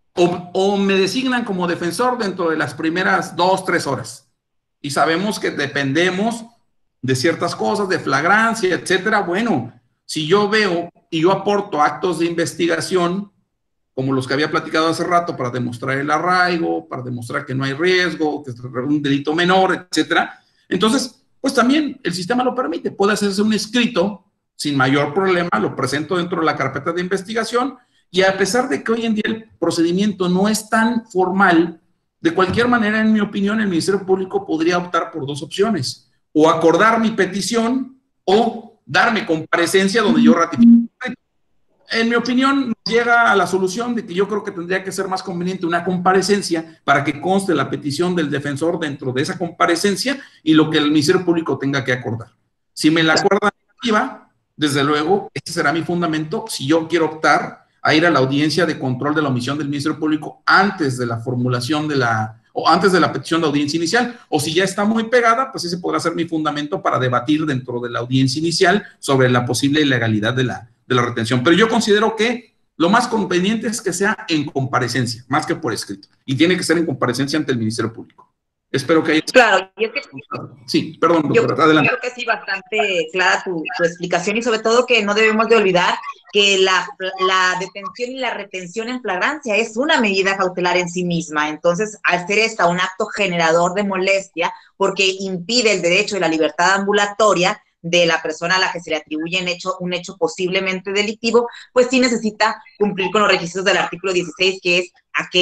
o me designan como defensor dentro de las primeras 2-3 horas. Y sabemos que dependemos de ciertas cosas, de flagrancia, etcétera. Bueno, si yo veo y yo aporto actos de investigación, como los que había platicado hace rato, para demostrar el arraigo, para demostrar que no hay riesgo, que es un delito menor, etcétera, entonces, pues también el sistema lo permite. Puede hacerse un escrito sin mayor problema, lo presento dentro de la carpeta de investigación y a pesar de que hoy en día el procedimiento no es tan formal, de cualquier manera, en mi opinión, el Ministerio Público podría optar por dos opciones, o acordar mi petición o darme comparecencia donde yo ratifique. En mi opinión, llega a la solución de que yo creo que tendría que ser más conveniente una comparecencia para que conste la petición del defensor dentro de esa comparecencia y lo que el Ministerio Público tenga que acordar. Si me la acuerdan negativa, desde luego, ese será mi fundamento si yo quiero optar a ir a la audiencia de control de la omisión del Ministerio Público antes de la formulación o antes de la petición de audiencia inicial, o si ya está muy pegada, pues ese podrá ser mi fundamento para debatir dentro de la audiencia inicial sobre la posible ilegalidad de la retención. Pero yo considero que lo más conveniente es que sea en comparecencia, más que por escrito, y tiene que ser en comparecencia ante el Ministerio Público. Espero que haya... Claro, yo que... Sí, perdón, doctora, adelante. Yo creo que sí, bastante clara tu explicación y sobre todo que no debemos de olvidar que la detención y la retención en flagrancia es una medida cautelar en sí misma. Entonces, al ser esta un acto generador de molestia, porque impide el derecho de la libertad ambulatoria de la persona a la que se le atribuye un hecho posiblemente delictivo, pues sí necesita cumplir con los requisitos del artículo 16, que es aquel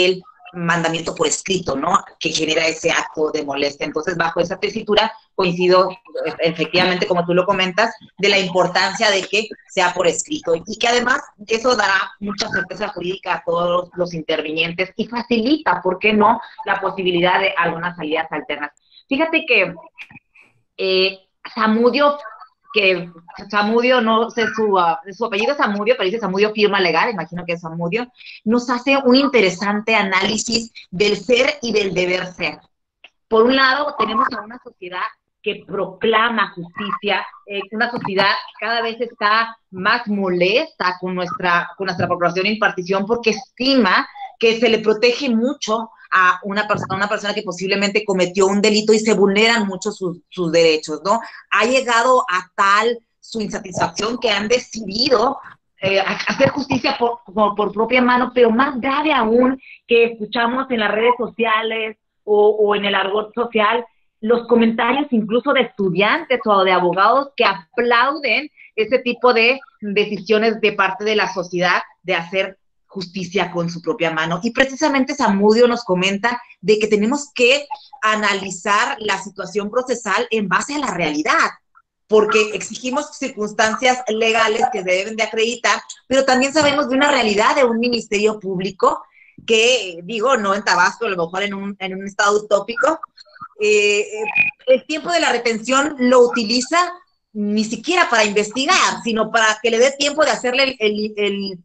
mandamiento por escrito, ¿no? Que genera ese acto de molestia. Entonces, bajo esa tesitura, coincido efectivamente, como tú lo comentas, de la importancia de que sea por escrito y que además eso dará mucha certeza jurídica a todos los intervinientes y facilita, ¿por qué no?, la posibilidad de algunas salidas alternas. Fíjate que Zamudio, no sé su apellido es Zamudio, pero dice Zamudio firma legal, imagino que es Zamudio, nos hace un interesante análisis del ser y del deber ser. Por un lado, tenemos a una sociedad que proclama justicia, una sociedad que cada vez está más molesta con nuestra proclamación e impartición porque estima que se le protege mucho a una persona que posiblemente cometió un delito y se vulneran mucho sus derechos, ¿no? Ha llegado a tal su insatisfacción que han decidido hacer justicia por propia mano, pero más grave aún, que escuchamos en las redes sociales o en el argot social, los comentarios incluso de estudiantes o de abogados que aplauden ese tipo de decisiones de parte de la sociedad de hacer justicia con su propia mano. Y precisamente Zamudio nos comenta de que tenemos que analizar la situación procesal en base a la realidad, porque exigimos circunstancias legales que se deben de acreditar, pero también sabemos de una realidad de un ministerio público que, digo, no en Tabasco, a lo mejor en un estado utópico, el tiempo de la retención lo utiliza ni siquiera para investigar, sino para que le dé tiempo de hacerle el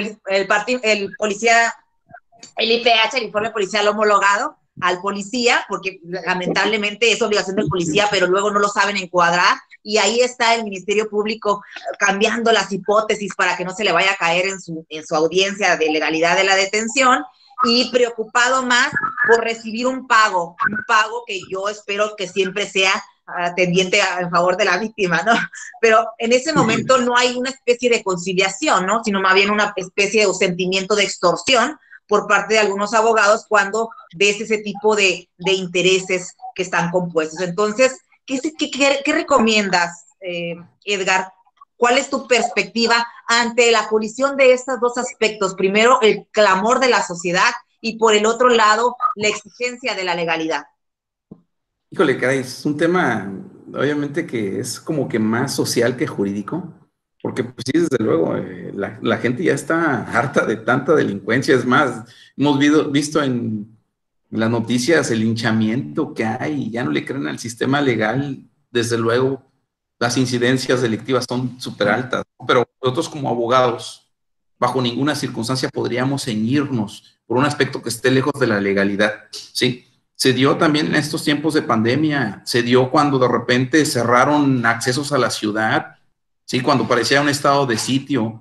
policía, el IPH, el informe policial homologado al policía, porque lamentablemente es obligación del policía, pero luego no lo saben encuadrar, y ahí está el Ministerio Público cambiando las hipótesis para que no se le vaya a caer en su audiencia de legalidad de la detención, y preocupado más por recibir un pago que yo espero que siempre sea tendiente en favor de la víctima, ¿no? Pero en ese momento no hay una especie de conciliación, ¿no? Sino más bien una especie de sentimiento de extorsión por parte de algunos abogados cuando ves ese tipo de intereses que están compuestos. Entonces, ¿qué recomiendas, Edgar? ¿Cuál es tu perspectiva ante la colisión de estos dos aspectos? Primero, el clamor de la sociedad y por el otro lado, la exigencia de la legalidad. Híjole, caray, es un tema, obviamente, que es como que más social que jurídico, porque pues sí, desde luego, la gente ya está harta de tanta delincuencia. Es más, hemos visto en las noticias el linchamiento que hay, y ya no le creen al sistema legal. Desde luego, las incidencias delictivas son súper altas, pero nosotros como abogados, bajo ninguna circunstancia podríamos ceñirnos por un aspecto que esté lejos de la legalidad, ¿sí? Se dio también en estos tiempos de pandemia, se dio cuando de repente cerraron accesos a la ciudad, ¿sí? Cuando parecía un estado de sitio,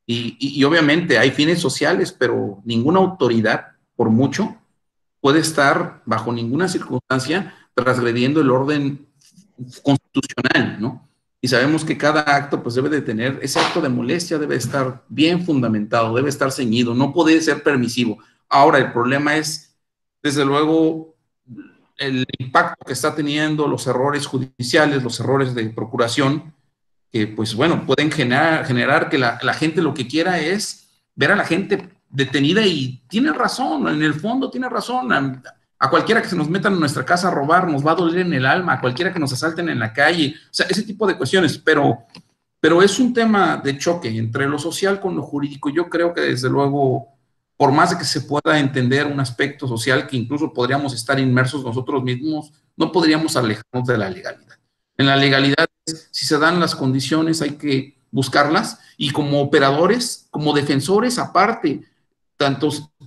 y obviamente hay fines sociales, pero ninguna autoridad, por mucho, puede estar bajo ninguna circunstancia transgrediendo el orden constitucional, ¿no? Y sabemos que cada acto pues debe de tener, ese acto de molestia debe estar bien fundamentado, debe estar ceñido, no puede ser permisivo. Ahora, el problema es, desde luego, el impacto que está teniendo los errores judiciales, los errores de procuración, que pues bueno, pueden generar que la gente lo que quiera es ver a la gente detenida, y tiene razón, en el fondo tiene razón. A cualquiera que se nos meta en nuestra casa a robar nos va a doler en el alma, a cualquiera que nos asalten en la calle, o sea, ese tipo de cuestiones, pero es un tema de choque entre lo social con lo jurídico. Yo creo que desde luego, por más de que se pueda entender un aspecto social que incluso podríamos estar inmersos nosotros mismos, no podríamos alejarnos de la legalidad. En la legalidad, si se dan las condiciones, hay que buscarlas, y como operadores, como defensores aparte, tanto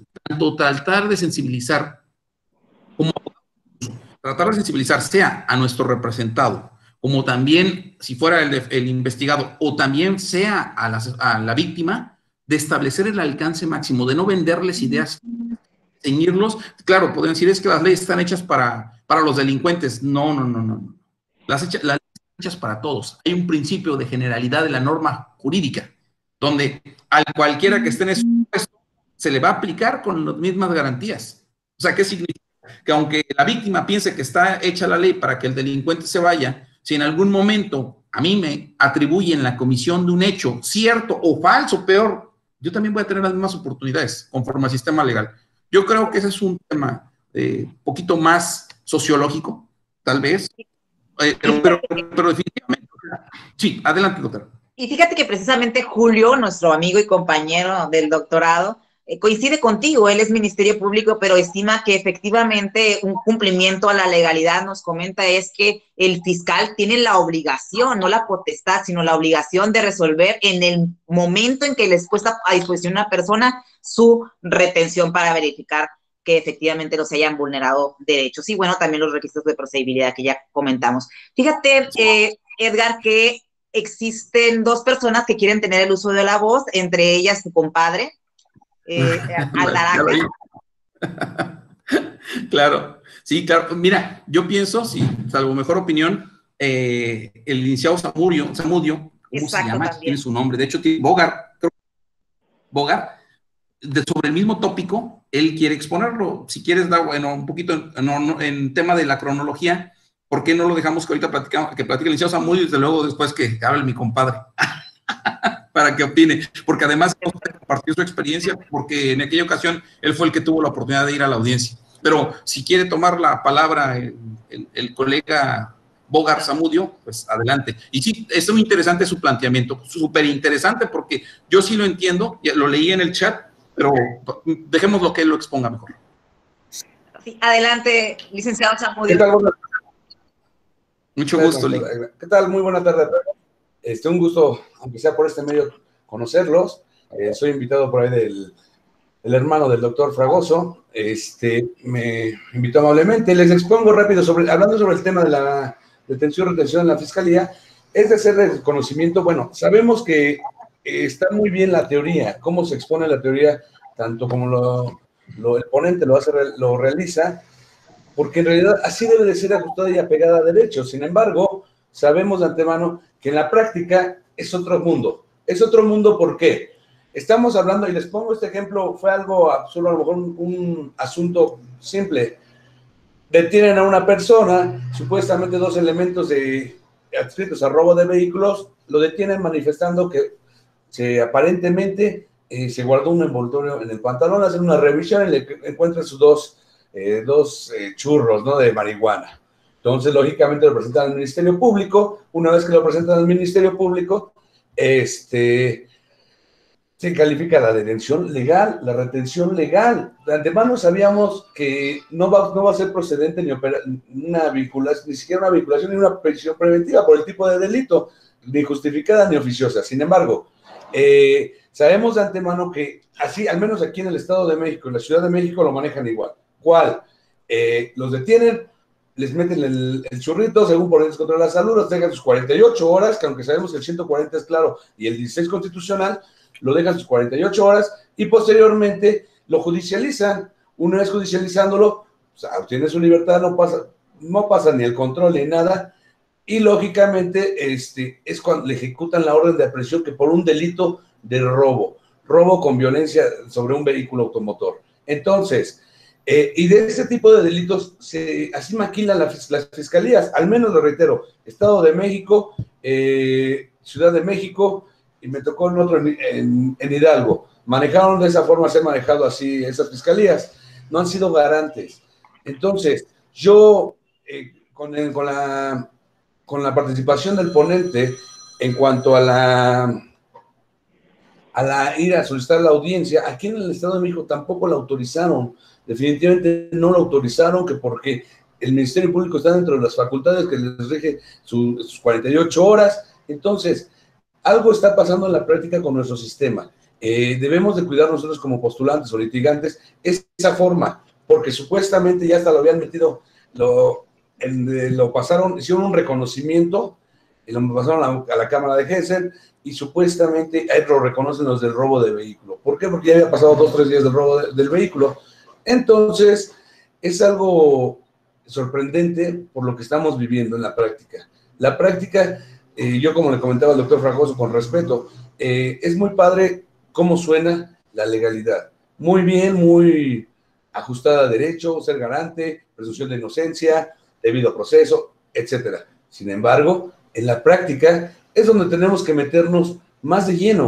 tratar de sensibilizar, como tratar de sensibilizar sea a nuestro representado, como también, si fuera el investigado, o también sea a la víctima, de establecer el alcance máximo, de no venderles ideas, ceñirlos. Claro, podrían decir, es que las leyes están hechas para los delincuentes. No. Las leyes están hechas para todos. Hay un principio de generalidad de la norma jurídica, donde a cualquiera que esté en ese puesto se le va a aplicar con las mismas garantías. O sea, ¿qué significa? Que aunque la víctima piense que está hecha la ley para que el delincuente se vaya, si en algún momento a mí me atribuyen la comisión de un hecho cierto o falso, peor, yo también voy a tener las mismas oportunidades conforme al sistema legal. Yo creo que ese es un tema poquito más sociológico, tal vez, pero definitivamente. Sí, adelante, doctor. Y fíjate que precisamente Julio, nuestro amigo y compañero del doctorado, coincide contigo, él es Ministerio Público, pero estima que efectivamente un cumplimiento a la legalidad, nos comenta, es que el fiscal tiene la obligación, no la potestad, sino la obligación de resolver en el momento en que les puesta a disposición una persona su retención para verificar que efectivamente no se hayan vulnerado derechos. Y bueno, también los requisitos de procedibilidad que ya comentamos. Fíjate, Edgar, que existen dos personas que quieren tener el uso de la voz, entre ellas tu compadre, Aldaraca. Claro, sí, claro. Mira, yo pienso, sí, salvo mejor opinión, el licenciado Zamudio, ¿cómo se llama? También tiene su nombre. De hecho, tiene Bogart, sobre el mismo tópico, él quiere exponerlo. Si quieres dar, bueno, un poquito en tema de la cronología, ¿por qué no lo dejamos que ahorita que platique el licenciado Zamudio y desde luego después que hable mi compadre? Para que opine, porque además compartió su experiencia, porque en aquella ocasión él fue el que tuvo la oportunidad de ir a la audiencia. Pero si quiere tomar la palabra el colega Bogart Zamudio, pues adelante. Y sí, es muy interesante su planteamiento, súper interesante, porque yo sí lo entiendo, lo leí en el chat, pero dejemos lo que él lo exponga mejor. Sí, adelante, licenciado Zamudio. ¿Qué tal? Mucho gusto, Lee. ¿Qué tal? Muy buena tarde a todos. Un gusto, aunque sea por este medio, conocerlos. Soy invitado por ahí del hermano del doctor Fragoso. Me invitó amablemente. Les expongo rápido, hablando sobre el tema de la detención-retención en la Fiscalía, es de hacer el conocimiento. Bueno, sabemos que está muy bien la teoría, cómo se expone la teoría, tanto como el ponente lo realiza, porque en realidad así debe de ser ajustada y apegada a derechos. Sin embargo, sabemos de antemano que en la práctica es otro mundo. Es otro mundo, ¿por qué? Estamos hablando, y les pongo este ejemplo, fue algo absurdo, a lo mejor un asunto simple. Detienen a una persona, supuestamente dos elementos adscritos a robo de vehículos, lo detienen manifestando que aparentemente se guardó un envoltorio en el pantalón, hacen una revisión y le encuentran sus dos churros, ¿no?, de marihuana. Entonces, lógicamente, lo presentan al Ministerio Público. Una vez que lo presentan al Ministerio Público, se califica la detención legal, la retención legal. De antemano sabíamos que no va a ser procedente ni siquiera una vinculación ni una prisión preventiva por el tipo de delito, ni justificada ni oficiosa. Sin embargo, sabemos de antemano que así, al menos aquí en el Estado de México, en la Ciudad de México, lo manejan igual. ¿Cuál? Los detienen, les meten el churrito, según por el contra la salud, los dejan sus 48 horas, que aunque sabemos que el 140 es claro y el 16 constitucional, lo dejan sus 48 horas y posteriormente lo judicializan. Una vez judicializándolo, o sea, obtiene su libertad, no pasa ni el control ni nada, y lógicamente es cuando le ejecutan la orden de aprehensión, que por un delito de robo con violencia sobre un vehículo automotor. Entonces, y de ese tipo de delitos así maquilan las fiscalías, al menos lo reitero, Estado de México, Ciudad de México, y me tocó en otro en Hidalgo. Manejaron de esa forma, se han manejado así esas fiscalías, no han sido garantes. Entonces, yo, con la participación del ponente, en cuanto a la ir a solicitar la audiencia, aquí en el Estado de México tampoco la autorizaron. Definitivamente no lo autorizaron, que porque el Ministerio Público está dentro de las facultades que les rige sus 48 horas. Entonces, algo está pasando en la práctica con nuestro sistema. Debemos de cuidar nosotros como postulantes o litigantes esa forma, porque supuestamente ya hasta lo habían metido, lo pasaron, hicieron un reconocimiento, y lo pasaron a la Cámara de Gesell, y supuestamente ahí lo reconocen los del robo de vehículo. ¿Por qué? Porque ya había pasado 2 o 3 días del robo del vehículo. Entonces, es algo sorprendente por lo que estamos viviendo en la práctica. La práctica, yo como le comentaba al doctor Fragoso con respeto, es muy padre cómo suena la legalidad. Muy bien, muy ajustada a derecho, ser garante, presunción de inocencia, debido proceso, etcétera. Sin embargo, en la práctica es donde tenemos que meternos más de lleno.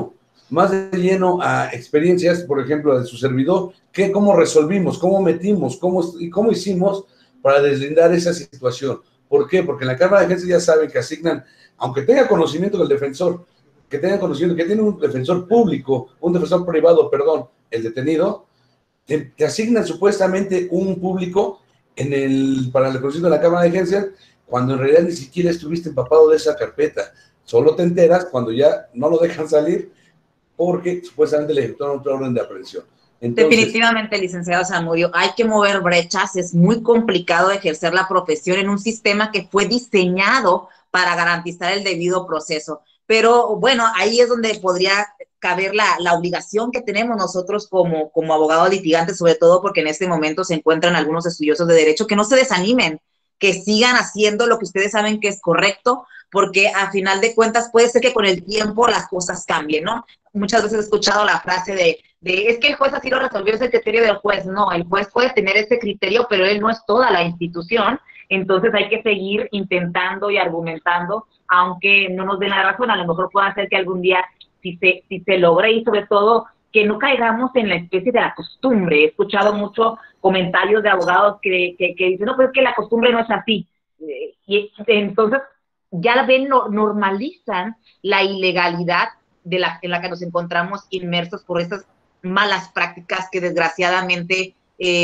más de lleno a experiencias, por ejemplo, de su servidor, cómo resolvimos, cómo metimos, cómo hicimos para deslindar esa situación. ¿Por qué? Porque en la Cámara de Agencias ya saben que asignan, aunque tenga conocimiento del defensor, que tenga conocimiento que tiene un defensor público, un defensor privado, perdón, el detenido, te asignan supuestamente un público para el conocimiento de la Cámara de Agencias, cuando en realidad ni siquiera estuviste empapado de esa carpeta. Solo te enteras cuando ya no lo dejan salir porque supuestamente le ejecutaron otra orden de aprehensión. Entonces, definitivamente, licenciado Zamudio, hay que mover brechas, es muy complicado ejercer la profesión en un sistema que fue diseñado para garantizar el debido proceso. Pero bueno, ahí es donde podría caber la obligación que tenemos nosotros como abogados litigantes, sobre todo porque en este momento se encuentran algunos estudiosos de derecho, que no se desanimen, que sigan haciendo lo que ustedes saben que es correcto, porque a final de cuentas puede ser que con el tiempo las cosas cambien, ¿no? Muchas veces he escuchado la frase de es que el juez así lo resolvió, es el criterio del juez. No, el juez puede tener ese criterio, pero él no es toda la institución. Entonces hay que seguir intentando y argumentando, aunque no nos den la razón. A lo mejor puede hacer que algún día si se logre, y sobre todo que no caigamos en la especie de la costumbre. He escuchado muchos comentarios de abogados que dicen, no, pues es que la costumbre no es así. Y entonces ya ven, normalizan la ilegalidad en la que nos encontramos inmersos por estas malas prácticas que desgraciadamente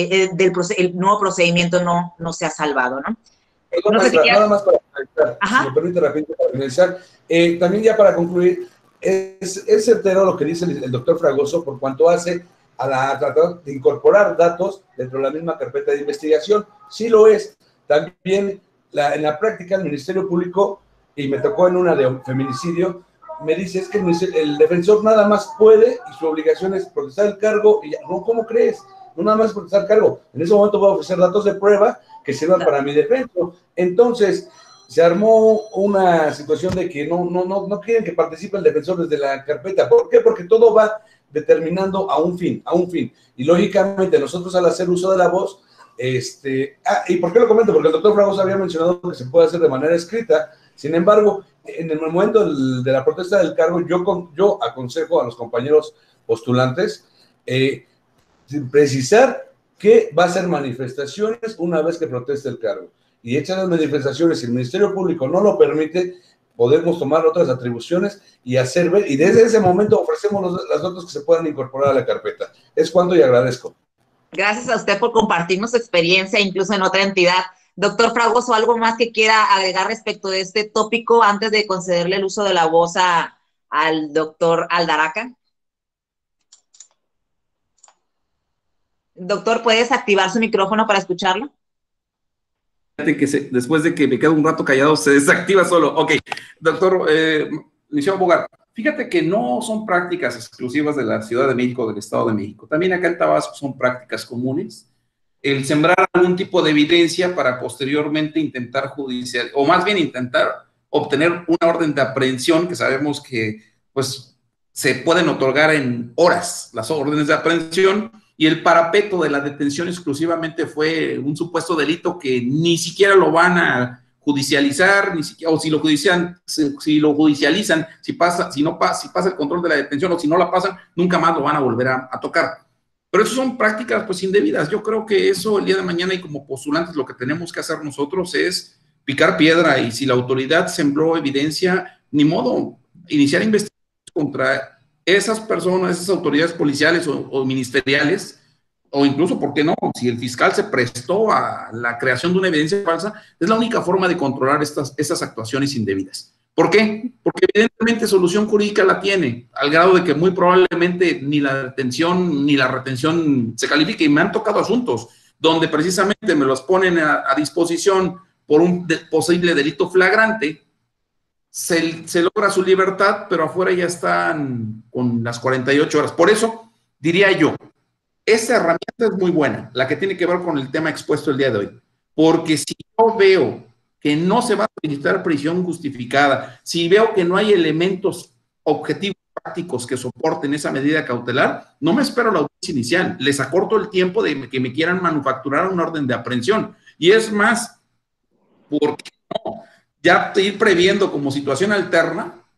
el nuevo procedimiento no se ha salvado, ¿no? No sé nada más para finalizar, si me permite rápido para finalizar. También ya para concluir, es certero lo que dice el doctor Fragoso por cuanto hace a tratar de incorporar datos dentro de la misma carpeta de investigación. Sí lo es. También en la práctica el Ministerio Público, y me tocó en una de feminicidio, me dice es que el defensor nada más puede y su obligación es procesar el cargo. Y ya, no, ¿cómo crees? No nada más procesar el cargo. En ese momento voy a ofrecer datos de prueba que sirvan para mi defensa. Entonces, se armó una situación de que no quieren que participe el defensor desde la carpeta. ¿Por qué? Porque todo va determinando a un fin. Y lógicamente nosotros al hacer uso de la voz, ¿y por qué lo comento? Porque el doctor Fragoso había mencionado que se puede hacer de manera escrita. Sin embargo, en el momento de la protesta del cargo, yo aconsejo a los compañeros postulantes precisar que va a ser manifestaciones una vez que proteste el cargo. Y hechas las manifestaciones, si el Ministerio Público no lo permite, podemos tomar otras atribuciones y hacer ver, y desde ese momento ofrecemos las datos que se puedan incorporar a la carpeta. Es cuanto y agradezco. Gracias a usted por compartirnos su experiencia, incluso en otra entidad. Doctor Fragoso, ¿algo más que quiera agregar respecto de este tópico antes de concederle el uso de la voz al doctor Aldaraca? Doctor, ¿puedes activar su micrófono para escucharlo? Que después de que me quedo un rato callado, se desactiva solo. Ok, doctor, licenciado Bogar, fíjate que no son prácticas exclusivas de la Ciudad de México, del Estado de México. También acá en Tabasco son prácticas comunes. El sembrar algún tipo de evidencia para posteriormente intentar judicial, o más bien intentar obtener una orden de aprehensión, que sabemos que pues se pueden otorgar en horas las órdenes de aprehensión, y el parapeto de la detención exclusivamente fue un supuesto delito que ni siquiera lo van a judicializar, ni siquiera, o si lo judicializan, si pasa el control de la detención, o si no la pasan, nunca más lo van a volver a tocar. Pero eso son prácticas pues indebidas. Yo creo que eso el día de mañana, y como postulantes lo que tenemos que hacer nosotros es picar piedra, y si la autoridad sembró evidencia, ni modo, iniciar investigaciones contra esas personas, esas autoridades policiales o ministeriales, o incluso, ¿por qué no? Si el fiscal se prestó a la creación de una evidencia falsa, es la única forma de controlar estas actuaciones indebidas. ¿Por qué? Porque evidentemente solución jurídica la tiene, al grado de que muy probablemente ni la detención ni la retención se califique. Y me han tocado asuntos donde precisamente me los ponen a disposición por un posible delito flagrante, se logra su libertad, pero afuera ya están con las 48 horas. Por eso, diría yo, esa herramienta es muy buena, la que tiene que ver con el tema expuesto el día de hoy. Porque si yo veo que no se va a solicitar prisión justificada, si veo que no hay elementos objetivos prácticos que soporten esa medida cautelar, no me espero la audiencia inicial, les acorto el tiempo de que me quieran manufacturar una orden de aprehensión. Y es más, ¿por qué no? Ya ir previendo como situación alterna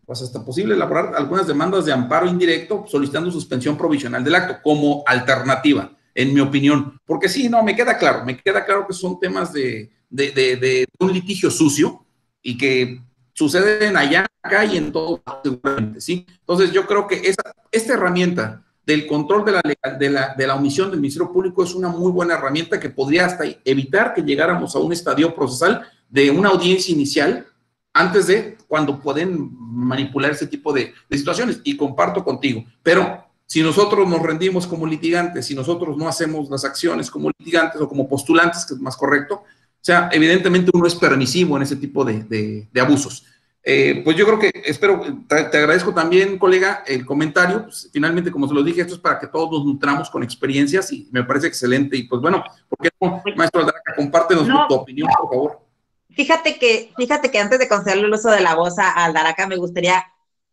pues hasta posible elaborar algunas demandas de amparo indirecto solicitando suspensión provisional del acto como alternativa, en mi opinión. Porque sí, no, me queda claro que son temas de un litigio sucio y que suceden allá, acá y en todo, seguramente, ¿sí? Entonces yo creo que esta herramienta del control de la omisión del Ministerio Público es una muy buena herramienta que podría hasta evitar que llegáramos a un estadio procesal de una audiencia inicial antes de cuando pueden manipular ese tipo de situaciones. Y comparto contigo, pero si nosotros nos rendimos como litigantes, si nosotros no hacemos las acciones como litigantes o como postulantes, que es más correcto, o sea, evidentemente uno es permisivo en ese tipo de abusos. Pues yo creo que, te agradezco también, colega, el comentario. Pues, finalmente, como se lo dije, esto es para que todos nos nutramos con experiencias y me parece excelente. Y pues bueno, ¿por qué no, maestro Aldaraca, compártenos tu opinión, por favor? Fíjate que antes de concederle el uso de la voz a Aldaraca, me gustaría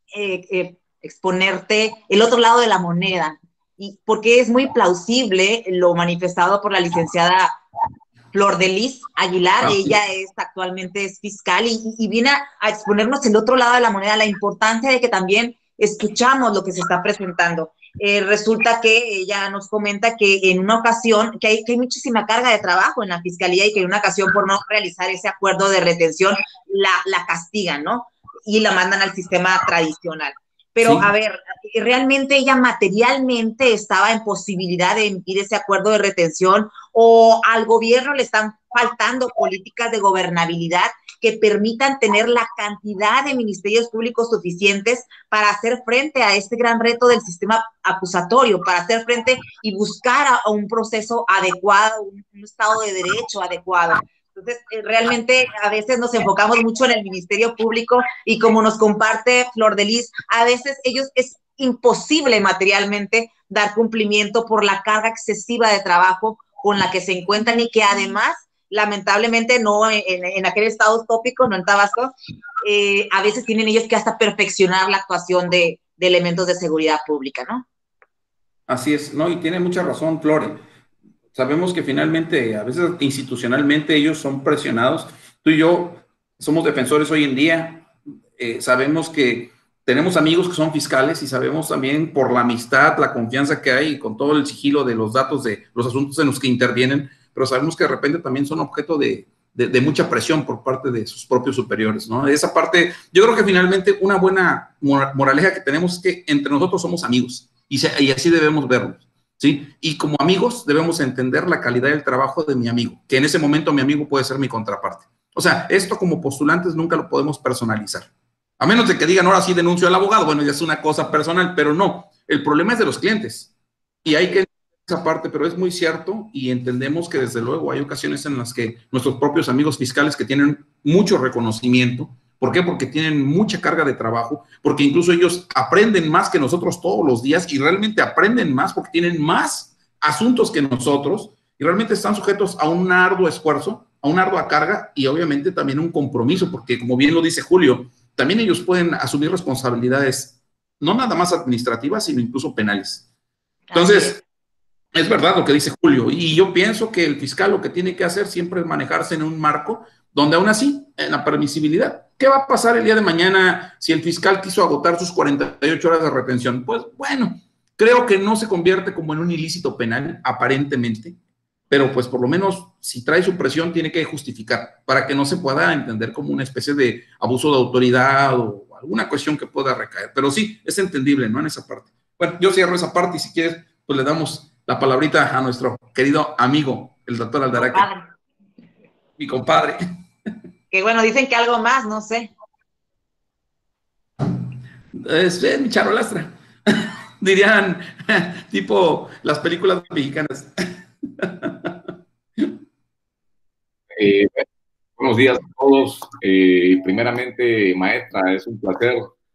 exponerte el otro lado de la moneda, y porque es muy plausible lo manifestado por la licenciada Flor de Lis Aguilar. Ella actualmente es fiscal y viene a exponernos el otro lado de la moneda, la importancia de que también escuchamos lo que se está presentando. Resulta que ella nos comenta que en una ocasión, que hay muchísima carga de trabajo en la fiscalía y que en una ocasión por no realizar ese acuerdo de retención la castigan, ¿no? Y la mandan al sistema tradicional. Pero, sí, a ver, ¿realmente ella materialmente estaba en posibilidad de emitir ese acuerdo de retención, o al gobierno le están faltando políticas de gobernabilidad que permitan tener la cantidad de ministerios públicos suficientes para hacer frente a este gran reto del sistema acusatorio, para hacer frente y buscar a un proceso adecuado, un Estado de Derecho adecuado? Entonces, realmente a veces nos enfocamos mucho en el Ministerio Público y como nos comparte Flor de Lis, a veces es imposible materialmente dar cumplimiento por la carga excesiva de trabajo con la que se encuentran y que además, lamentablemente, no en aquel estado utópico, no en Tabasco, a veces tienen ellos que hasta perfeccionar la actuación de elementos de seguridad pública, ¿no? Así es, no, y tiene mucha razón, Flore. Sabemos que finalmente, a veces institucionalmente, ellos son presionados. Tú y yo somos defensores hoy en día. Sabemos que tenemos amigos que son fiscales y sabemos también por la amistad, la confianza que hay con todo el sigilo de los datos de los asuntos en los que intervienen, pero sabemos que de repente también son objeto de mucha presión por parte de sus propios superiores, ¿no? Esa parte, yo creo que finalmente una buena moraleja que tenemos es que entre nosotros somos amigos y así debemos vernos. ¿Sí? Y como amigos debemos entender la calidad del trabajo de mi amigo, que en ese momento mi amigo puede ser mi contraparte. O sea, esto como postulantes nunca lo podemos personalizar. A menos de que digan, ahora sí denuncio al abogado, bueno, ya es una cosa personal, pero no, el problema es de los clientes. Y hay que entender esa parte, pero es muy cierto y entendemos que desde luego hay ocasiones en las que nuestros propios amigos fiscales que tienen mucho reconocimiento. ¿Por qué? Porque tienen mucha carga de trabajo, porque incluso ellos aprenden más que nosotros todos los días y realmente aprenden más porque tienen más asuntos que nosotros y realmente están sujetos a un arduo esfuerzo, a una ardua carga y obviamente también un compromiso, porque como bien lo dice Julio, también ellos pueden asumir responsabilidades no nada más administrativas, sino incluso penales. Entonces, es verdad lo que dice Julio y yo pienso que el fiscal lo que tiene que hacer siempre es manejarse en un marco donde aún así, en la permisibilidad. ¿Qué va a pasar el día de mañana si el fiscal quiso agotar sus 48 horas de retención? Pues bueno, creo que no se convierte como en un ilícito penal, aparentemente, pero pues por lo menos si trae su presión tiene que justificar para que no se pueda entender como una especie de abuso de autoridad o alguna cuestión que pueda recaer. Pero sí, es entendible, ¿no? En esa parte. Bueno, yo cierro esa parte y si quieres, pues le damos la palabrita a nuestro querido amigo, el doctor Aldaraca. Mi compadre. Que bueno, dicen que algo más, no sé. Es mi charolastra. Dirían, tipo las películas mexicanas. Buenos días a todos. Primeramente, maestra, es un placer.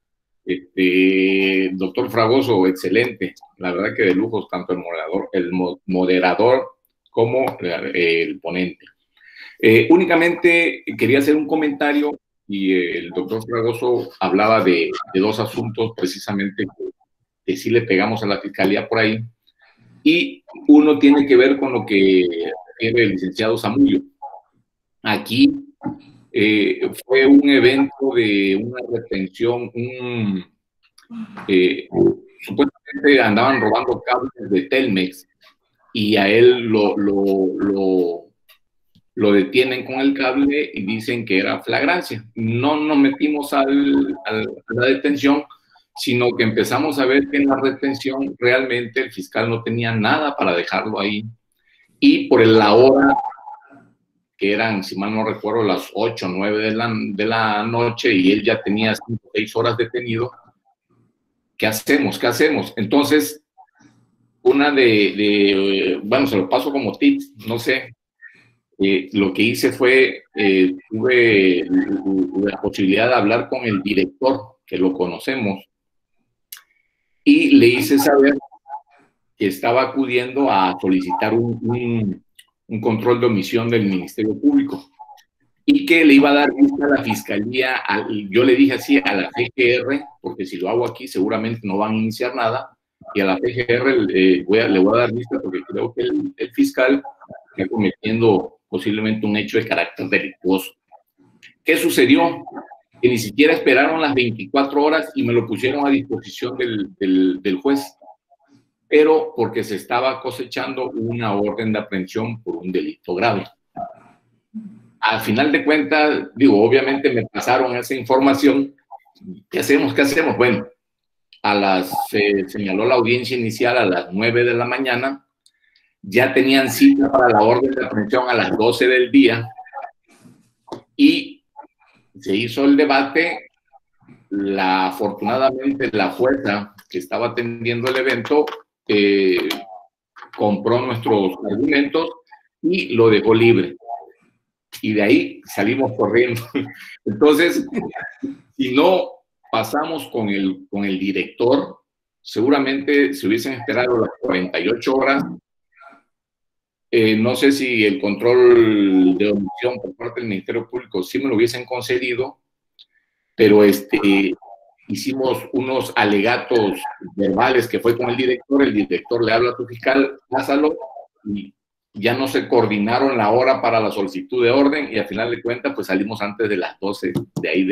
Doctor Fragoso, excelente. La verdad que de lujos, tanto el moderador como el ponente. Únicamente quería hacer un comentario y el doctor Fragoso hablaba de dos asuntos precisamente que sí le pegamos a la fiscalía por ahí, y uno tiene que ver con lo que tiene el licenciado Zamudio. Aquí fue un evento de una retención, supuestamente andaban robando cables de Telmex y a él lo detienen con el cable y dicen que era flagrancia. No nos metimos a la detención, sino que empezamos a ver que en la retención realmente el fiscal no tenía nada para dejarlo ahí. Y por la hora, que eran, si mal no recuerdo, las 8 o 9 de la noche, y él ya tenía 5 o 6 horas detenido, ¿qué hacemos? ¿Qué hacemos? Entonces, bueno, se lo paso como tips, no sé, lo que hice fue, tuve la posibilidad de hablar con el director, que lo conocemos, y le hice saber que estaba acudiendo a solicitar un control de omisión del Ministerio Público y que le iba a dar vista a la Fiscalía, yo le dije así, a la PGR, porque si lo hago aquí seguramente no van a iniciar nada, y a la PGR le voy a dar vista porque creo que el fiscal está cometiendo posiblemente un hecho de carácter delictuoso. ¿Qué sucedió? Que ni siquiera esperaron las 24 horas y me lo pusieron a disposición del juez, pero porque se estaba cosechando una orden de aprehensión por un delito grave. Al final de cuentas, digo, obviamente me pasaron esa información. ¿Qué hacemos? ¿Qué hacemos? Bueno, se señaló la audiencia inicial a las 9 de la mañana, ya tenían cita para la orden de aprehensión a las 12 del día y se hizo el debate. Afortunadamente la jueza que estaba atendiendo el evento compró nuestros argumentos y lo dejó libre. Y de ahí salimos corriendo. Entonces, si no pasamos con el director, seguramente se hubiesen esperado las 48 horas. No sé si el control de omisión por parte del Ministerio Público sí me lo hubiesen concedido, pero hicimos unos alegatos verbales que fue con el director le habla a su fiscal, pásalo, y ya no se coordinaron la hora para la solicitud de orden y al final de cuentas pues salimos antes de las 12 de ahí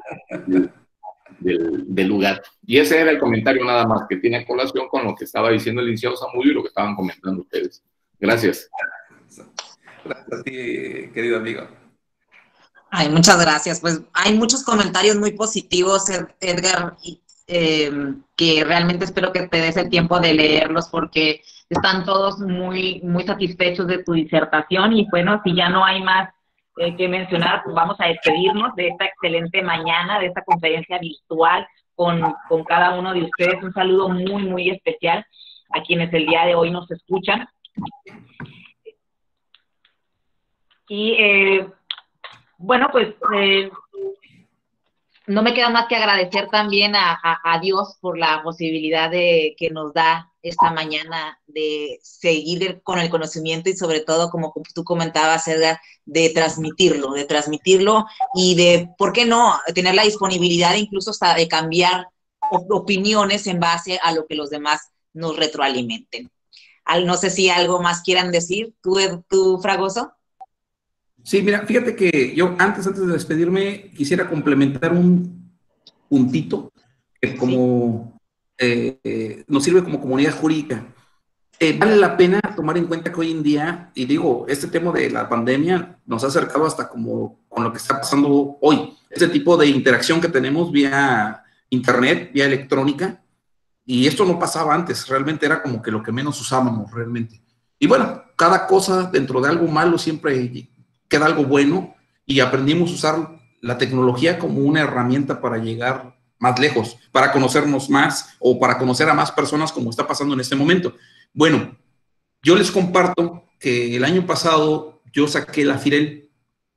del lugar. Y ese era el comentario nada más que tiene colación con lo que estaba diciendo el licenciado Zamudio y lo que estaban comentando ustedes. Gracias. Gracias a ti, querido amigo. Ay, muchas gracias. Pues hay muchos comentarios muy positivos, Edgar, que realmente espero que te des el tiempo de leerlos porque están todos muy, muy satisfechos de tu disertación y bueno, si ya no hay más que mencionar, pues vamos a despedirnos de esta excelente mañana, de esta conferencia virtual con cada uno de ustedes. Un saludo muy, muy especial a quienes el día de hoy nos escuchan. Y bueno, pues no me queda más que agradecer también a Dios por la posibilidad que nos da esta mañana de seguir con el conocimiento y sobre todo, como tú comentabas, Edgar, de transmitirlo y de, ¿por qué no?, tener la disponibilidad incluso hasta de cambiar opiniones en base a lo que los demás nos retroalimenten. No sé si algo más quieran decir, tú Fragoso. Sí, mira, fíjate que yo antes de despedirme quisiera complementar un puntito que como nos sirve como comunidad jurídica. Vale la pena tomar en cuenta que hoy en día, y digo, este tema de la pandemia nos ha acercado hasta como con lo que está pasando hoy. Este tipo de interacción que tenemos vía internet, vía electrónica, y esto no pasaba antes, realmente era como que lo que menos usábamos realmente. Y bueno, cada cosa dentro de algo malo siempre queda algo bueno y aprendimos a usar la tecnología como una herramienta para llegar más lejos, para conocernos más o para conocer a más personas como está pasando en este momento. Bueno, yo les comparto que el año pasado yo saqué la FIREL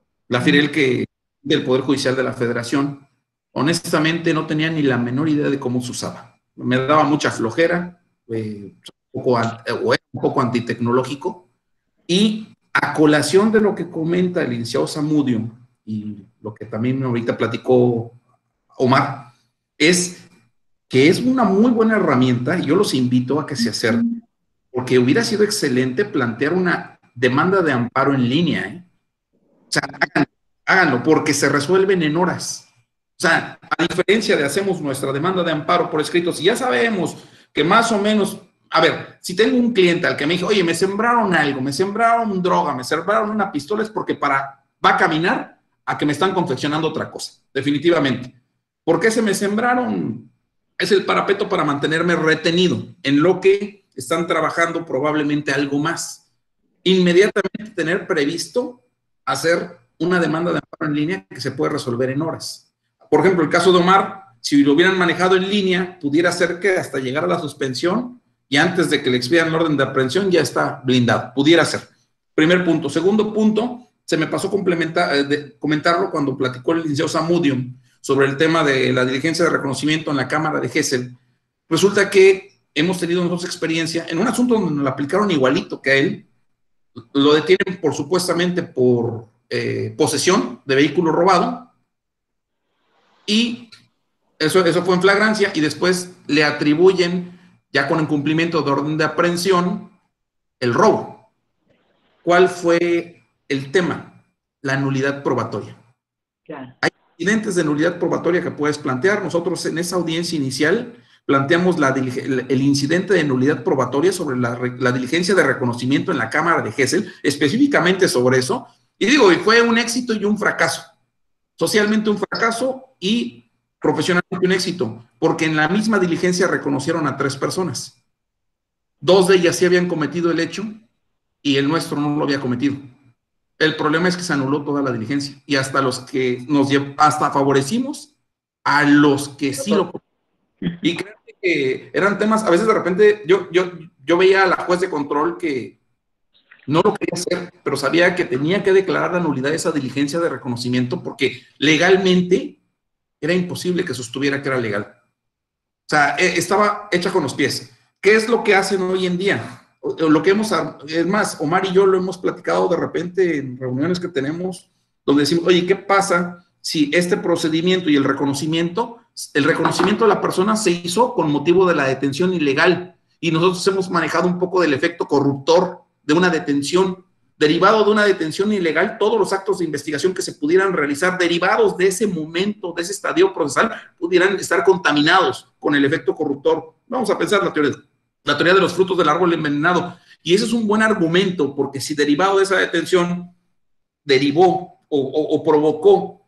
del Poder Judicial de la Federación. Honestamente no tenía ni la menor idea de cómo se usaba. Me daba mucha flojera, un poco antitecnológico, y a colación de lo que comenta el licenciado Zamudio y lo que también ahorita platicó Omar, es que es una muy buena herramienta y yo los invito a que se acerquen, porque hubiera sido excelente plantear una demanda de amparo en línea, O sea, háganlo, porque se resuelven en horas. O sea, a diferencia de hacemos nuestra demanda de amparo por escrito, si ya sabemos que más o menos, a ver, si tengo un cliente al que me dijo, oye, me sembraron algo, me sembraron droga, me sembraron una pistola, es porque va a caminar a que me están confeccionando otra cosa, definitivamente. ¿Por qué se me sembraron? Es el parapeto para mantenerme retenido en lo que están trabajando probablemente algo más. Inmediatamente tener previsto hacer una demanda de amparo en línea que se puede resolver en horas. Por ejemplo, el caso de Omar, si lo hubieran manejado en línea, pudiera ser que hasta llegar a la suspensión y antes de que le expidan el orden de aprehensión ya está blindado. Pudiera ser. Primer punto. Segundo punto, se me pasó comentarlo cuando platicó el licenciado Zamudio sobre el tema de la diligencia de reconocimiento en la Cámara de Gesell. Resulta que hemos tenido nosotros experiencia en un asunto donde nos lo aplicaron igualito que a él. Lo detienen supuestamente por posesión de vehículo robado y eso fue en flagrancia y después le atribuyen ya con incumplimiento de orden de aprehensión el robo. ¿Cuál fue el tema? La nulidad probatoria. Claro. Hay incidentes de nulidad probatoria que puedes plantear. Nosotros en esa audiencia inicial planteamos el incidente de nulidad probatoria sobre la diligencia de reconocimiento en la Cámara de Gesell, específicamente sobre eso, y digo, fue un éxito y un fracaso. Socialmente un fracaso y profesionalmente un éxito, porque en la misma diligencia reconocieron a 3 personas. 2 de ellas sí habían cometido el hecho y el nuestro no lo había cometido. El problema es que se anuló toda la diligencia y hasta los que hasta favorecimos a los que sí lo cometieron. Y creo que eran temas, a veces de repente yo veía a la juez de control que no lo quería hacer, pero sabía que tenía que declarar la nulidad de esa diligencia de reconocimiento porque legalmente era imposible que sostuviera que era legal. O sea, estaba hecha con los pies. ¿Qué es lo que hacen hoy en día? Lo que es más, Omar y yo lo hemos platicado de repente en reuniones que tenemos, donde decimos, oye, ¿qué pasa si este procedimiento y el reconocimiento de la persona se hizo con motivo de la detención ilegal? Y nosotros hemos manejado un poco del efecto corruptor de una detención. Derivado de una detención ilegal, todos los actos de investigación que se pudieran realizar derivados de ese momento, de ese estadio procesal, pudieran estar contaminados con el efecto corruptor. Vamos a pensar la teoría de los frutos del árbol envenenado. Y ese es un buen argumento, porque si derivado de esa detención derivó o provocó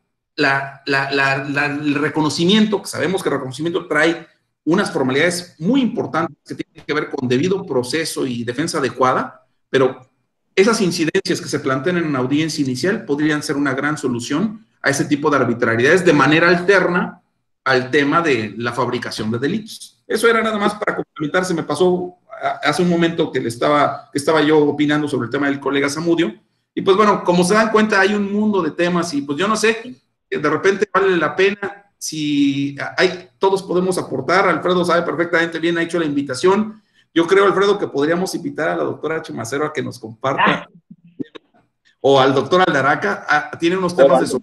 el reconocimiento, que sabemos que el reconocimiento trae unas formalidades muy importantes que tienen que ver con debido proceso y defensa adecuada, pero esas incidencias que se plantean en una audiencia inicial podrían ser una gran solución a ese tipo de arbitrariedades de manera alterna al tema de la fabricación de delitos. Eso era nada más para complementar. Se me pasó hace un momento que estaba yo opinando sobre el tema del colega Zamudio. Y pues bueno, como se dan cuenta, hay un mundo de temas y pues yo no sé, de repente vale la pena si todos podemos aportar. Alfredo sabe perfectamente bien, ha hecho la invitación. Yo creo, Alfredo, que podríamos invitar a la doctora Chumacero a que nos comparta, o al doctor Aldaraca, tiene unos temas de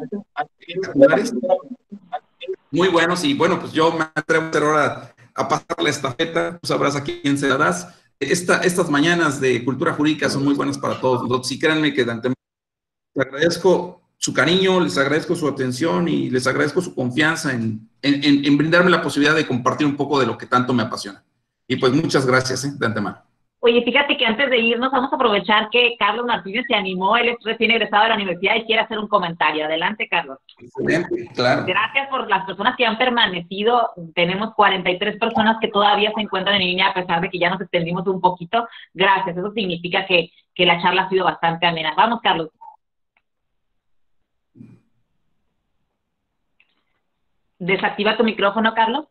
muy buenos, y bueno, pues yo me atrevo a hacer ahora a pasar la estafeta, tú sabrás a quién se la das. Estas mañanas de cultura jurídica son muy buenas para todos nosotros, y créanme que de antemano les agradezco su cariño, les agradezco su atención y les agradezco su confianza en brindarme la posibilidad de compartir un poco de lo que tanto me apasiona. Y pues muchas gracias de antemano. Oye, fíjate que antes de irnos vamos a aprovechar que Carlos Martínez se animó, él es recién egresado de la universidad y quiere hacer un comentario. Adelante, Carlos. Excelente, claro. Gracias por las personas que han permanecido. Tenemos 43 personas que todavía se encuentran en línea a pesar de que ya nos extendimos un poquito. Gracias, eso significa que la charla ha sido bastante amena. Vamos, Carlos. Desactiva tu micrófono, Carlos.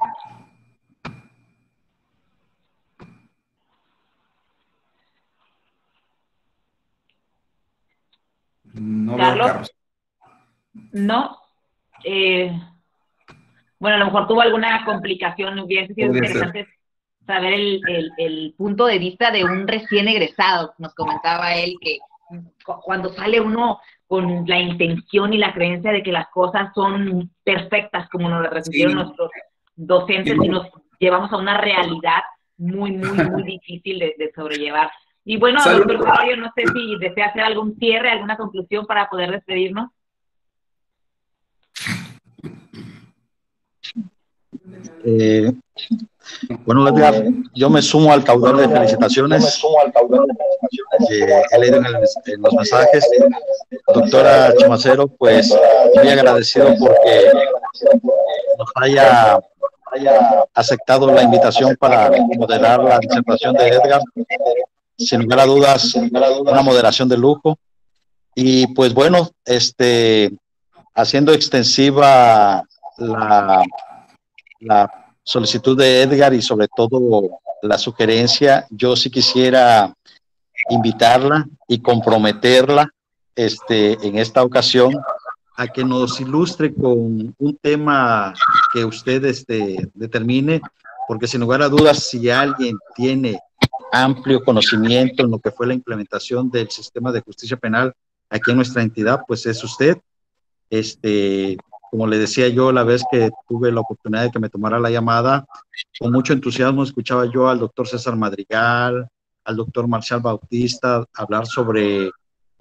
No, Carlos. No. Bueno, a lo mejor tuvo alguna complicación. Hubiese sido interesante saber el punto de vista de un recién egresado. Nos comentaba él que cuando sale uno con la intención y la creencia de que las cosas son perfectas, como nos lo transmitieron nuestros docentes, y nos llevamos a una realidad muy, muy, muy difícil de sobrellevar. Y bueno, doctor Gregorio, no sé si desea hacer algún cierre, alguna conclusión para poder despedirnos. Bueno, Edgar, yo me sumo al caudal de felicitaciones que he leído en los mensajes. Doctora Chumacero, pues muy agradecido porque nos haya aceptado la invitación para moderar la disertación de Edgar. Sin lugar a dudas, una moderación de lujo. Y pues bueno, haciendo extensiva la solicitud de Edgar y sobre todo la sugerencia, yo sí quisiera invitarla y comprometerla en esta ocasión a que nos ilustre con un tema que usted determine, porque sin lugar a dudas, si alguien tiene amplio conocimiento en lo que fue la implementación del sistema de justicia penal aquí en nuestra entidad, pues es usted. Como le decía yo la vez que tuve la oportunidad de que me tomara la llamada, con mucho entusiasmo escuchaba yo al doctor César Madrigal, al doctor Marcial Bautista hablar sobre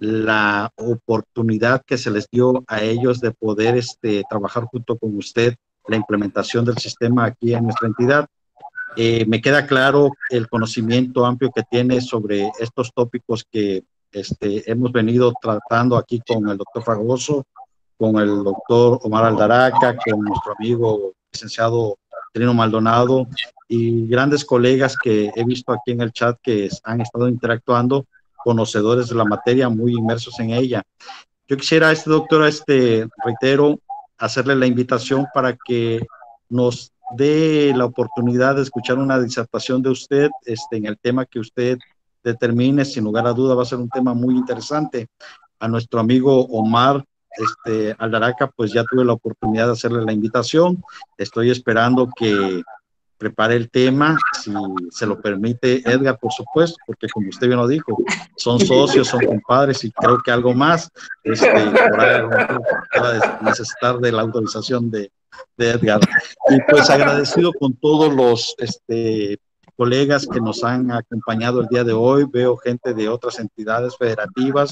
la oportunidad que se les dio a ellos de poder trabajar junto con usted la implementación del sistema aquí en nuestra entidad. Me queda claro el conocimiento amplio que tiene sobre estos tópicos que hemos venido tratando aquí con el doctor Fragoso, con el doctor Omar Aldaraca, con nuestro amigo licenciado Trino Maldonado y grandes colegas que he visto aquí en el chat que han estado interactuando, conocedores de la materia, muy inmersos en ella. Yo quisiera, doctora, reitero, hacerle la invitación para que nos dé la oportunidad de escuchar una disertación de usted en el tema que usted determine. Sin lugar a duda va a ser un tema muy interesante. A nuestro amigo Omar Aldaraca, pues ya tuve la oportunidad de hacerle la invitación. Estoy esperando que prepare el tema, si se lo permite Edgar, por supuesto, porque como usted bien lo dijo, son socios, son compadres y creo que algo más, por ahí va a necesitar de la autorización de Edgar. Y pues agradecido con todos los colegas que nos han acompañado el día de hoy. Veo gente de otras entidades federativas.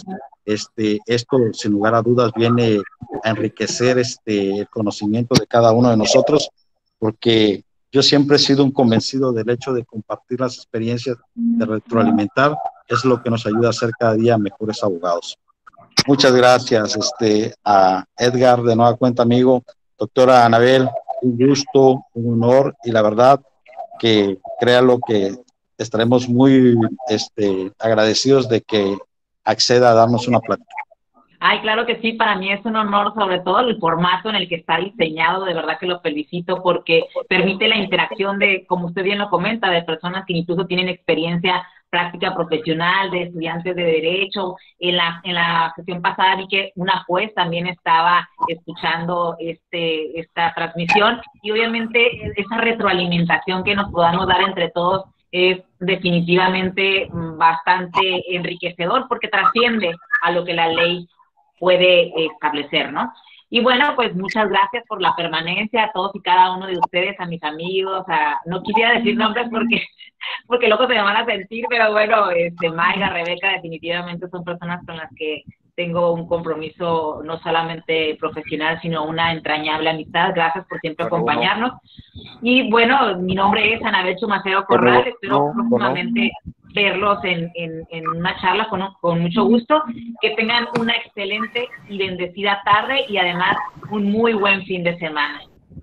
Esto sin lugar a dudas viene a enriquecer el conocimiento de cada uno de nosotros, porque yo siempre he sido un convencido del hecho de compartir las experiencias, de retroalimentar, es lo que nos ayuda a ser cada día mejores abogados. Muchas gracias a Edgar, de nueva cuenta, amigo. Doctora Anabel, un gusto, un honor, y la verdad que créalo que estaremos muy agradecidos de que acceda a darnos una plática. Ay, claro que sí, para mí es un honor, sobre todo el formato en el que está diseñado, de verdad que lo felicito porque permite la interacción de, como usted bien lo comenta, de personas que incluso tienen experiencia práctica profesional, de estudiantes de Derecho. En la sesión pasada vi que una juez también estaba escuchando esta transmisión, y obviamente esa retroalimentación que nos podamos dar entre todos es definitivamente bastante enriquecedor porque trasciende a lo que la ley puede establecer, ¿no? Y bueno, pues muchas gracias por la permanencia a todos y cada uno de ustedes, a mis amigos, no quisiera decir nombres porque luego se me van a sentir, pero bueno, Mayra, Rebeca, definitivamente son personas con las que tengo un compromiso no solamente profesional, sino una entrañable amistad. Gracias por siempre acompañarnos. Y bueno, mi nombre es Anabel Chumacero Corral, espero próximamente verlos en una charla con mucho gusto. Que tengan una excelente y bendecida tarde y además un muy buen fin de semana.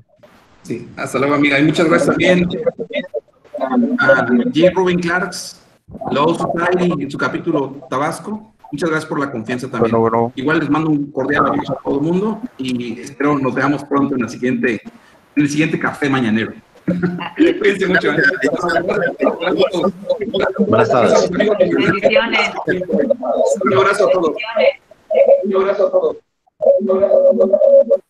Sí, hasta luego, amiga. Y muchas gracias también a J. Rubin Clarks, Law Society en su capítulo Tabasco. Muchas gracias por la confianza también. Bueno. Igual les mando un cordial abrazo a todo el mundo y espero nos veamos pronto en el siguiente café mañanero. Cuídense mucho. Buenas tardes. Bendiciones. Un abrazo a todos. Un abrazo a todos.